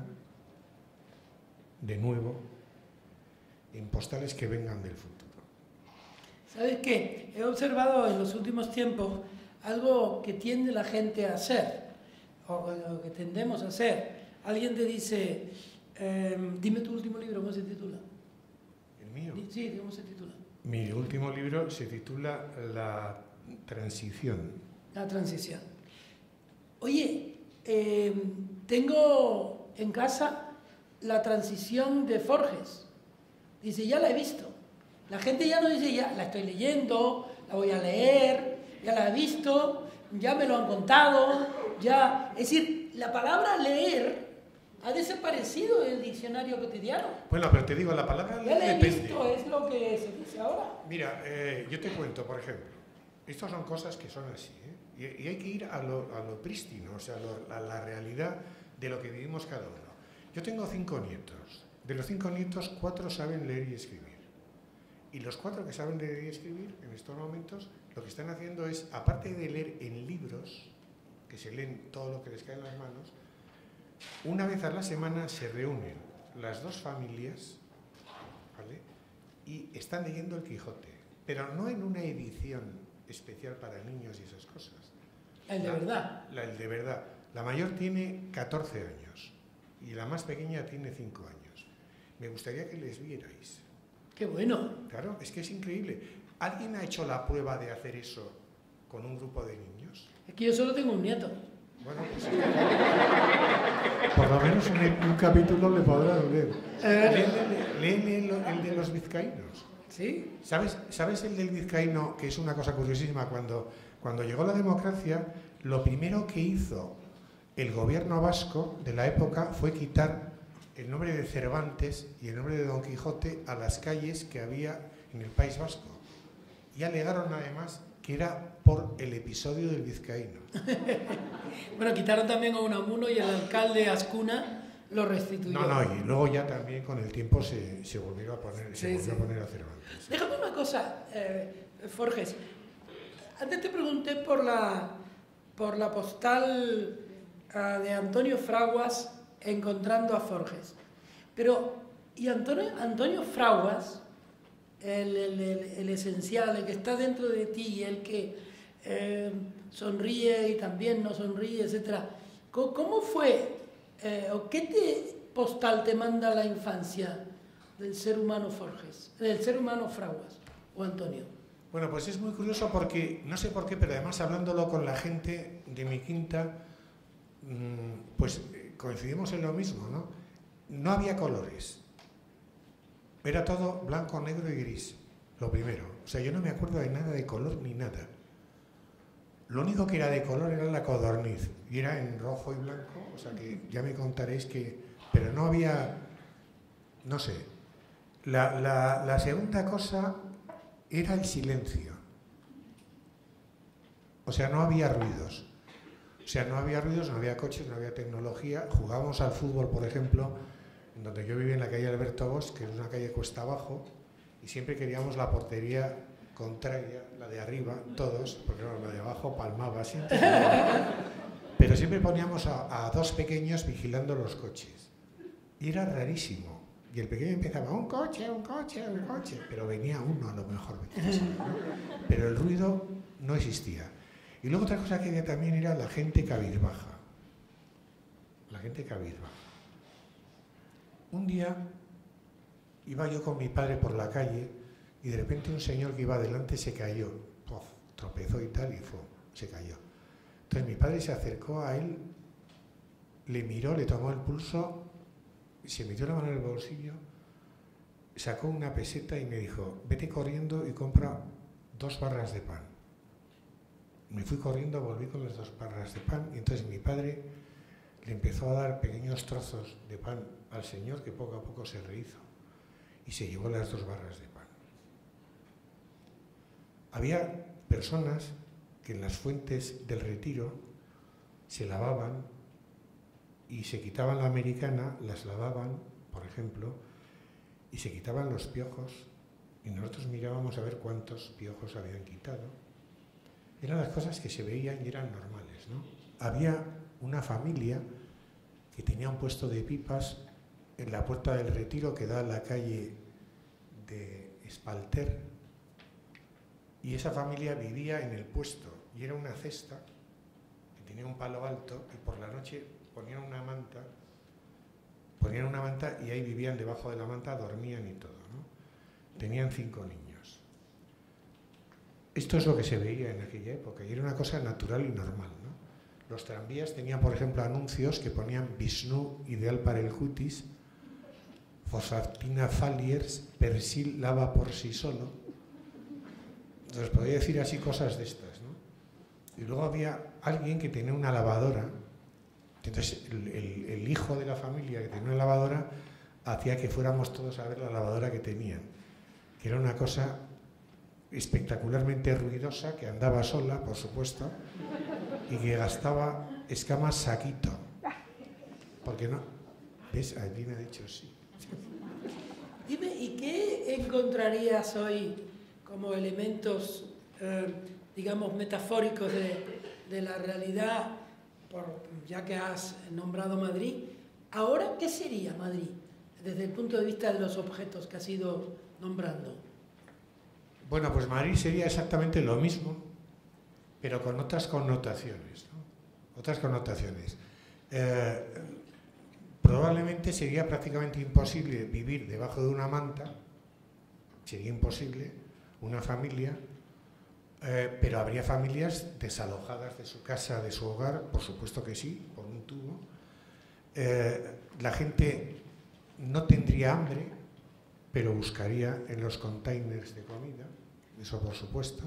de nuevo en postales que vengan del futuro. ¿Sabes qué? He observado en los últimos tiempos algo que tiende la gente a hacer, o que tendemos a hacer. Alguien te dice, eh, dime tu último libro, ¿cómo se titula? ¿El mío? Sí, ¿cómo se titula? Mi último libro se titula La Transición. La Transición. Oye, eh, tengo en casa La Transición de Forges. Dice, ya la he visto. La gente ya no dice, ya la estoy leyendo, la voy a leer, ya la he visto, ya me lo han contado, ya... Es decir, la palabra leer ha desaparecido del diccionario cotidiano. Bueno, pero te digo, la palabra ya leer la he depende. visto, es lo que se dice ahora. Mira, eh, yo te cuento, por ejemplo, estas son cosas que son así, ¿eh? y, y hay que ir a lo, a lo prístino, o sea, a, lo, a la realidad de lo que vivimos cada uno. Yo tengo cinco nietos. De los cinco nietos, cuatro saben leer y escribir. Y los cuatro que saben leer y escribir, en estos momentos, lo que están haciendo es, aparte de leer en libros, que se leen todo lo que les cae en las manos, una vez a la semana se reúnen las dos familias, ¿vale? Y están leyendo el Quijote, pero no en una edición especial para niños y esas cosas. El de la, verdad. La, el de verdad. La mayor tiene catorce años y la más pequeña tiene cinco años. Me gustaría que les vierais. ¡Qué bueno! Claro, es que es increíble. ¿Alguien ha hecho la prueba de hacer eso con un grupo de niños? Es que yo solo tengo un nieto. Bueno, pues por lo menos un, un capítulo le podrá leer. Lee el, el de los vizcaínos. ¿Sí? ¿Sabes, ¿Sabes el del vizcaíno? Que es una cosa curiosísima. Cuando, cuando llegó la democracia, lo primero que hizo el gobierno vasco de la época fue quitar el nombre de Cervantes y el nombre de Don Quijote a las calles que había en el País Vasco. Y alegaron además que era por el episodio del vizcaíno. Bueno, quitaron también a Unamuno y el alcalde Azcuna lo restituyó. No, no, y luego ya también con el tiempo se, se volvió a poner, se sí, volvió sí. a poner a Cervantes. Déjame una cosa, eh, Forges. Antes te pregunté por la, por la postal uh, de Antonio Fraguas encontrando a Forges. Pero, ¿y Antonio, Antonio Fraguas, el, el, el, el esencial, el que está dentro de ti, el que eh, sonríe y también no sonríe, etcétera? ¿Cómo, cómo fue eh, o qué te, postal te manda la infancia del ser humano Forges, del ser humano Fraguas o Antonio? Bueno, pues es muy curioso porque, no sé por qué, pero además hablándolo con la gente de mi quinta, pues coincidimos en lo mismo, ¿no? No había colores. Era todo blanco, negro y gris, lo primero. O sea, yo no me acuerdo de nada de color ni nada. Lo único que era de color era la codorniz, y era en rojo y blanco, o sea que ya me contaréis que... Pero no había, no sé, La, la, la segunda cosa era el silencio. O sea, no había ruidos. O sea, no había ruidos, no había coches, no había tecnología. Jugábamos al fútbol, por ejemplo, en donde yo vivía en la calle Alberto Bosch, que es una calle cuesta abajo, y siempre queríamos la portería contraria, la de arriba, todos, porque no, la de abajo palmaba siempre. Pero siempre poníamos a, a dos pequeños vigilando los coches. Y era rarísimo. Y el pequeño empezaba, un coche, un coche, un coche. Pero venía uno a lo mejor. Pero el ruido no existía. Y luego otra cosa que había también era la gente cabizbaja. La gente cabizbaja. Un día iba yo con mi padre por la calle y de repente un señor que iba adelante se cayó. Puff, tropezó y tal y fue, se cayó. Entonces mi padre se acercó a él, le miró, le tomó el pulso, se metió la mano en el bolsillo, sacó una peseta y me dijo, vete corriendo y compra dos barras de pan. Me fui corriendo, volví con las dos barras de pan y entonces mi padre le empezó a dar pequeños trozos de pan al señor que poco a poco se rehizo y se llevó las dos barras de pan. Había personas que en las fuentes del Retiro se lavaban y se quitaban la americana, las lavaban, por ejemplo, y se quitaban los piojos y nosotros mirábamos a ver cuántos piojos habían quitado. Eran las cosas que se veían y eran normales, ¿no? Había una familia que tenía un puesto de pipas en la puerta del Retiro que da a la calle de Espalter y esa familia vivía en el puesto y era una cesta que tenía un palo alto y por la noche ponían una manta, ponían una manta y ahí vivían debajo de la manta, dormían y todo, ¿no? Tenían cinco niños. Esto es lo que se veía en aquella época y era una cosa natural y normal, ¿no? Los tranvías tenían, por ejemplo, anuncios que ponían Vishnu, ideal para el cutis, Fosfatina Faliers, Persil lava por sí solo. Entonces podía decir así cosas de estas, ¿no? Y luego había alguien que tenía una lavadora. Entonces el, el, el hijo de la familia que tenía una lavadora hacía que fuéramos todos a ver la lavadora que tenían, que era una cosa espectacularmente ruidosa, que andaba sola, por supuesto, y que gastaba escamas saquito. ¿Por qué no? ¿Ves? Allí me ha dicho sí. Dime, ¿y qué encontrarías hoy como elementos, eh, digamos, metafóricos de, de la realidad, por, ya que has nombrado Madrid? Ahora, ¿qué sería Madrid desde el punto de vista de los objetos que has ido nombrando? Bueno, pues Madrid sería exactamente lo mismo, pero con otras connotaciones, ¿no? Otras connotaciones. Eh, probablemente sería prácticamente imposible vivir debajo de una manta, sería imposible, una familia, eh, pero habría familias desalojadas de su casa, de su hogar, por supuesto que sí, por un tubo. Eh, la gente no tendría hambre, pero buscaría en los containers de comida, eso por supuesto.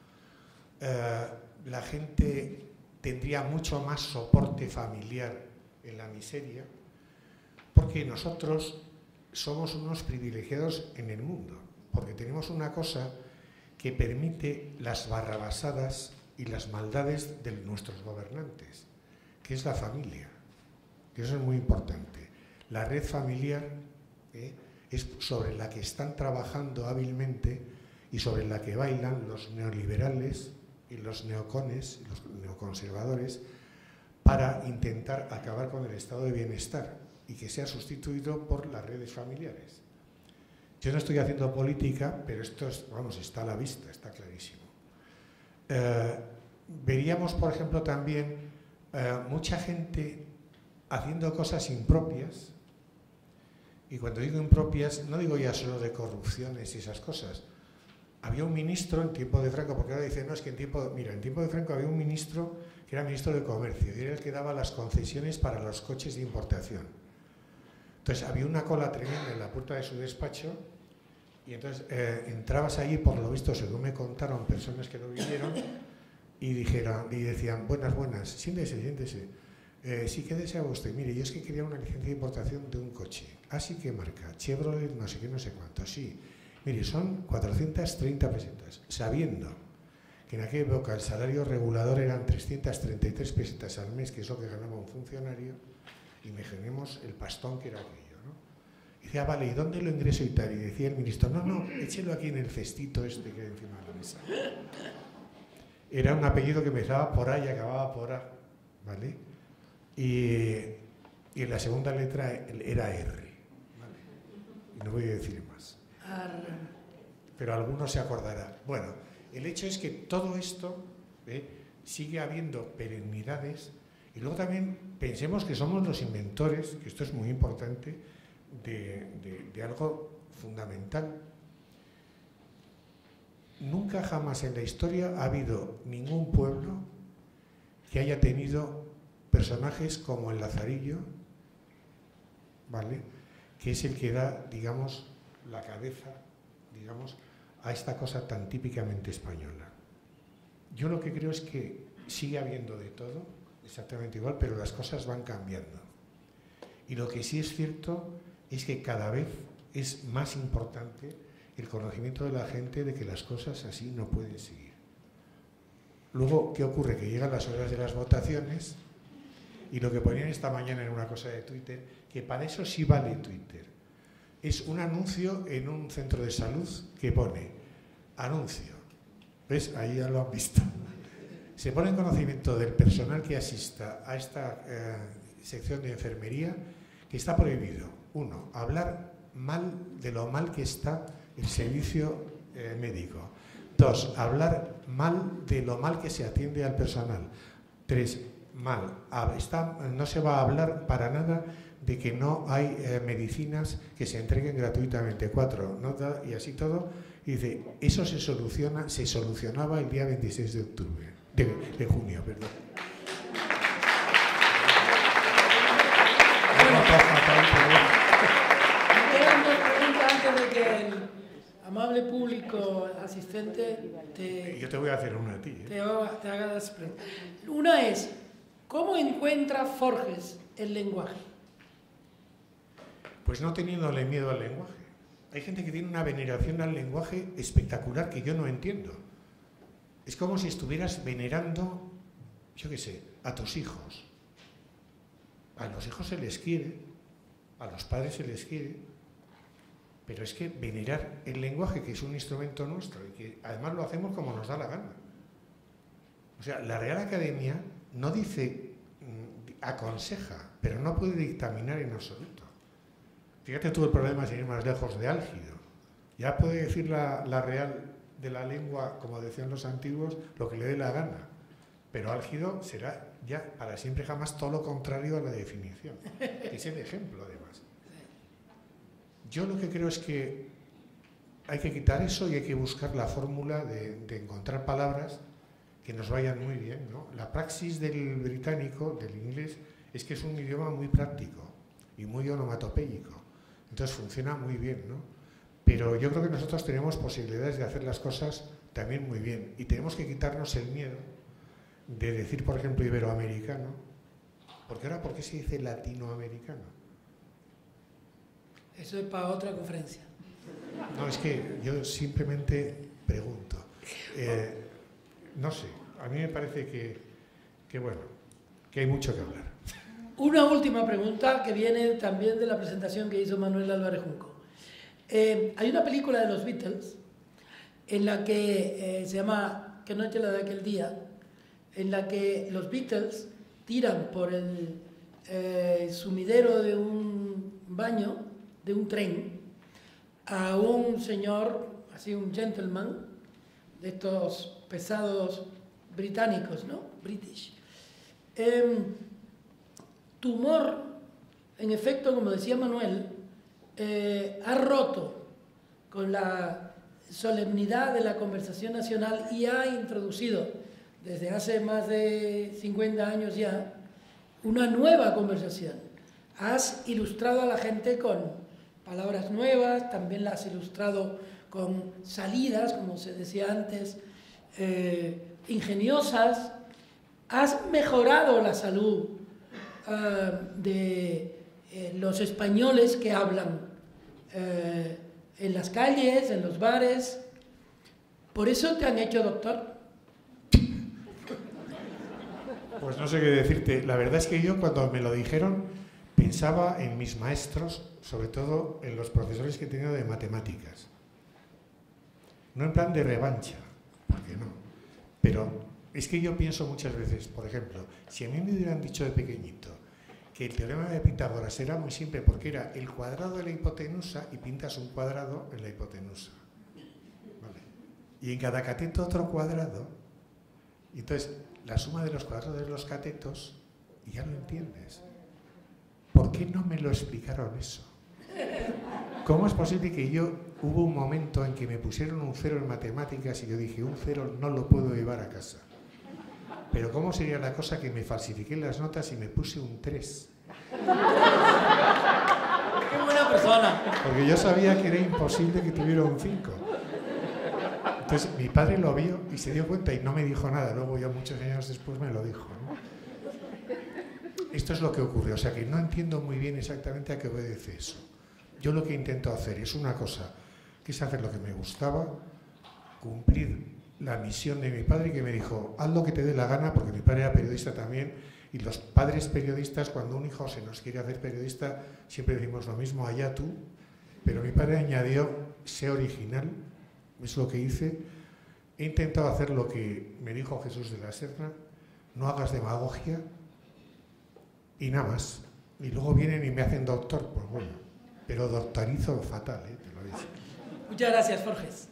Eh, la gente tendría mucho más soporte familiar en la miseria, porque nosotros somos unos privilegiados en el mundo, porque tenemos una cosa que permite las barrabasadas y las maldades de nuestros gobernantes, que es la familia, que eso es muy importante. La red familiar ¿eh? es sobre la que están trabajando hábilmente y sobre la que bailan los neoliberales y los neocones, los neoconservadores, para intentar acabar con el estado de bienestar y que sea sustituido por las redes familiares. Yo no estoy haciendo política, pero esto es, vamos, está a la vista, está clarísimo. Eh, veríamos, por ejemplo, también eh, mucha gente haciendo cosas impropias, y cuando digo impropias, no digo ya solo de corrupciones y esas cosas. Había un ministro en tiempo de Franco, porque ahora dicen, no, es que en tiempo, mira, en tiempo de Franco había un ministro que era ministro de Comercio, y era el que daba las concesiones para los coches de importación. Entonces había una cola tremenda en la puerta de su despacho, y entonces eh, entrabas allí, por lo visto, según me contaron personas que lo vivieron, y dijeron, y decían, buenas, buenas, siéntese, siéntese. Eh, sí, ¿qué desea usted? Mire, yo es que quería una licencia de importación de un coche. Así que marca, Chevrolet, no sé qué, no sé cuánto. Sí, mire, son cuatrocientas treinta pesetas, sabiendo que en aquella época el salario regulador eran trescientas treinta y tres pesetas al mes, que es lo que ganaba un funcionario, imaginemos el pastón que era aquello, ¿no? Y decía, vale, ¿y dónde lo ingreso y tal? Y decía el ministro, no, no, échelo aquí en el cestito este que hay encima de la mesa. Era un apellido que empezaba por A y acababa por A, ¿vale? Y, y en la segunda letra era R, ¿vale? Y no voy a decir más. Pero alguno se acordará. Bueno, el hecho es que todo esto ¿eh? sigue habiendo perennidades y luego también pensemos que somos los inventores, que esto es muy importante, de, de, de algo fundamental. Nunca jamás en la historia ha habido ningún pueblo que haya tenido personajes como el Lazarillo, ¿vale? Que es el que da, digamos, la cabeza, digamos, a esta cosa tan típicamente española. Yo lo que creo es que sigue habiendo de todo, exactamente igual, pero las cosas van cambiando. Y lo que sí es cierto es que cada vez es más importante el conocimiento de la gente de que las cosas así no pueden seguir. Luego, ¿qué ocurre? Que llegan las horas de las votaciones y lo que ponían esta mañana en una cosa de Twitter, que para eso sí vale Twitter. Es un anuncio en un centro de salud que pone anuncio. ¿Ves? Ahí ya lo han visto. Se pone en conocimiento del personal que asista a esta eh, sección de enfermería que está prohibido, uno, hablar mal de lo mal que está el servicio eh, médico. Dos, hablar mal de lo mal que se atiende al personal. Tres, mal. Está, no se va a hablar para nada de que no hay eh, medicinas que se entreguen gratuitamente. Cuatro, ¿no? Y así todo. Y dice, eso se soluciona, se solucionaba el día veintiséis de octubre, de, de junio, perdón. Antes de que el amable público asistente te, yo te voy a hacer una a ti, ¿eh? te, te haga las preguntas. Una es, ¿cómo encuentra Forges el lenguaje? Pues no teniéndole miedo al lenguaje. Hay gente que tiene una veneración al lenguaje espectacular que yo no entiendo. Es como si estuvieras venerando, yo qué sé, a tus hijos. A los hijos se les quiere, a los padres se les quiere, pero es que venerar el lenguaje, que es un instrumento nuestro y que además lo hacemos como nos da la gana. O sea, la Real Academia no dice, aconseja, pero no puede dictaminar en absoluto. Fíjate tú el problema, sin ir más lejos, de Álgido. Ya puede decir la, la Real de la Lengua, como decían los antiguos, lo que le dé la gana. Pero Álgido será ya para siempre jamás todo lo contrario a la definición. Es el ejemplo, además. Yo lo que creo es que hay que quitar eso y hay que buscar la fórmula de, de encontrar palabras que nos vayan muy bien, ¿no? La praxis del británico, del inglés, es que es un idioma muy práctico y muy onomatopéyico. Entonces funciona muy bien, ¿no? Pero yo creo que nosotros tenemos posibilidades de hacer las cosas también muy bien. Y tenemos que quitarnos el miedo de decir, por ejemplo, iberoamericano. Porque ahora, ¿por qué se dice latinoamericano? Eso es para otra conferencia. No, es que yo simplemente pregunto. Eh, no sé, a mí me parece que, que, bueno, que hay mucho que hablar. Una última pregunta que viene también de la presentación que hizo Manuel Álvarez Junco. Eh, hay una película de los Beatles en la que eh, se llama ¿Qué noche la de aquel día?, en la que los Beatles tiran por el eh, sumidero de un baño, de un tren, a un señor, así un gentleman, de estos pesados británicos, ¿no? British. Eh, tu humor, en efecto, como decía Manuel, eh, ha roto con la solemnidad de la conversación nacional y ha introducido desde hace más de cincuenta años ya una nueva conversación. Has ilustrado a la gente con palabras nuevas, también las has ilustrado con salidas, como se decía antes, eh, ingeniosas. Has mejorado la salud eh, de eh, los españoles que hablan eh, en las calles, en los bares. ¿Por eso te han hecho doctor? Pues no sé qué decirte. La verdad es que yo cuando me lo dijeron pensaba en mis maestros, sobre todo en los profesores que he tenido de matemáticas. No en plan de revancha, porque no. Pero es que yo pienso muchas veces, por ejemplo, si a mí me hubieran dicho de pequeñito que el teorema de Pitágoras era muy simple porque era el cuadrado de la hipotenusa y pintas un cuadrado en la hipotenusa. ¿Vale? Y en cada cateto otro cuadrado. Y entonces, la suma de los cuadrados de los catetos, y ya lo entiendes. ¿Por qué no me lo explicaron eso? ¿Cómo es posible que yo, hubo un momento en que me pusieron un cero en matemáticas y yo dije, un cero no lo puedo llevar a casa? Pero ¿cómo sería la cosa que me falsifiqué las notas y me puse un tres? ¡Qué buena persona! Porque yo sabía que era imposible que tuviera un cinco. Entonces mi padre lo vio y se dio cuenta y no me dijo nada. Luego ya muchos años después me lo dijo, ¿no? Esto es lo que ocurre. O sea que no entiendo muy bien exactamente a qué obedece eso. Yo lo que intento hacer es una cosa, que es hacer lo que me gustaba, cumplir la misión de mi padre que me dijo, haz lo que te dé la gana, porque mi padre era periodista también, y los padres periodistas, cuando un hijo se nos quiere hacer periodista, siempre decimos lo mismo, allá tú, pero mi padre añadió, sé original, es lo que hice. He intentado hacer lo que me dijo Jesús de la Serna, no hagas demagogia y nada más. Y luego vienen y me hacen doctor, pues bueno, pero doctorizo fatal, ¿eh? Te lo digo. Muchas gracias, Forges.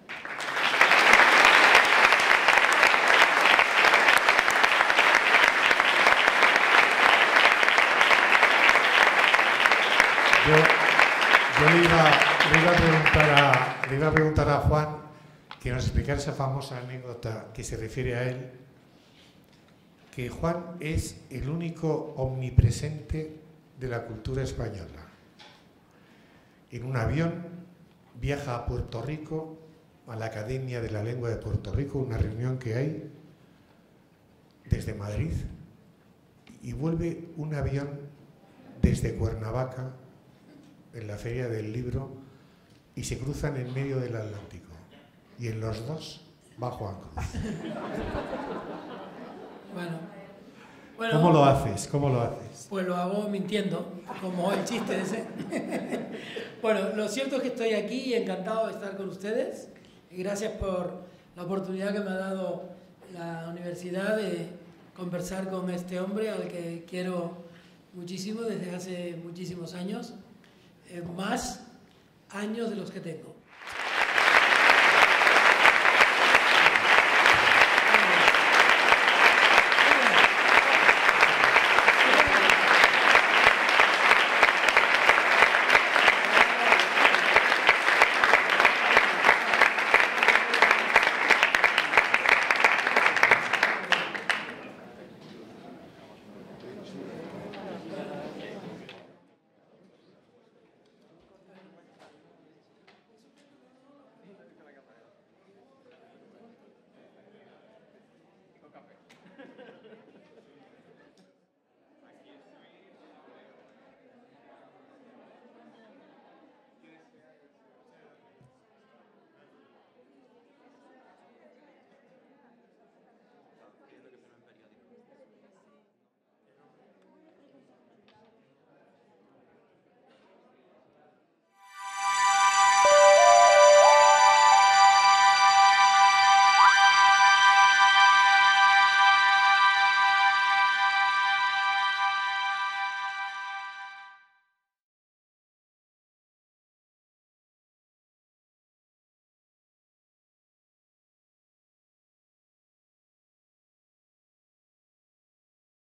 Yo, yo le, iba, le, iba a preguntar a, le iba a preguntar a Juan que nos explicara esa famosa anécdota que se refiere a él, que Juan es el único omnipresente de la cultura española. En un avión viaja a Puerto Rico, a la Academia de la Lengua de Puerto Rico, una reunión que hay desde Madrid, y vuelve un avión desde Cuernavaca, en la Feria del Libro, y se cruzan en medio del Atlántico. Y en los dos va Juan Cruz. Bueno, bueno, ¿Cómo lo haces? ¿Cómo lo haces? Pues lo hago mintiendo, como el chiste ese. Bueno, lo cierto es que estoy aquí y encantado de estar con ustedes. Y gracias por la oportunidad que me ha dado la universidad de conversar con este hombre al que quiero muchísimo desde hace muchísimos años, eh, más años de los que tengo.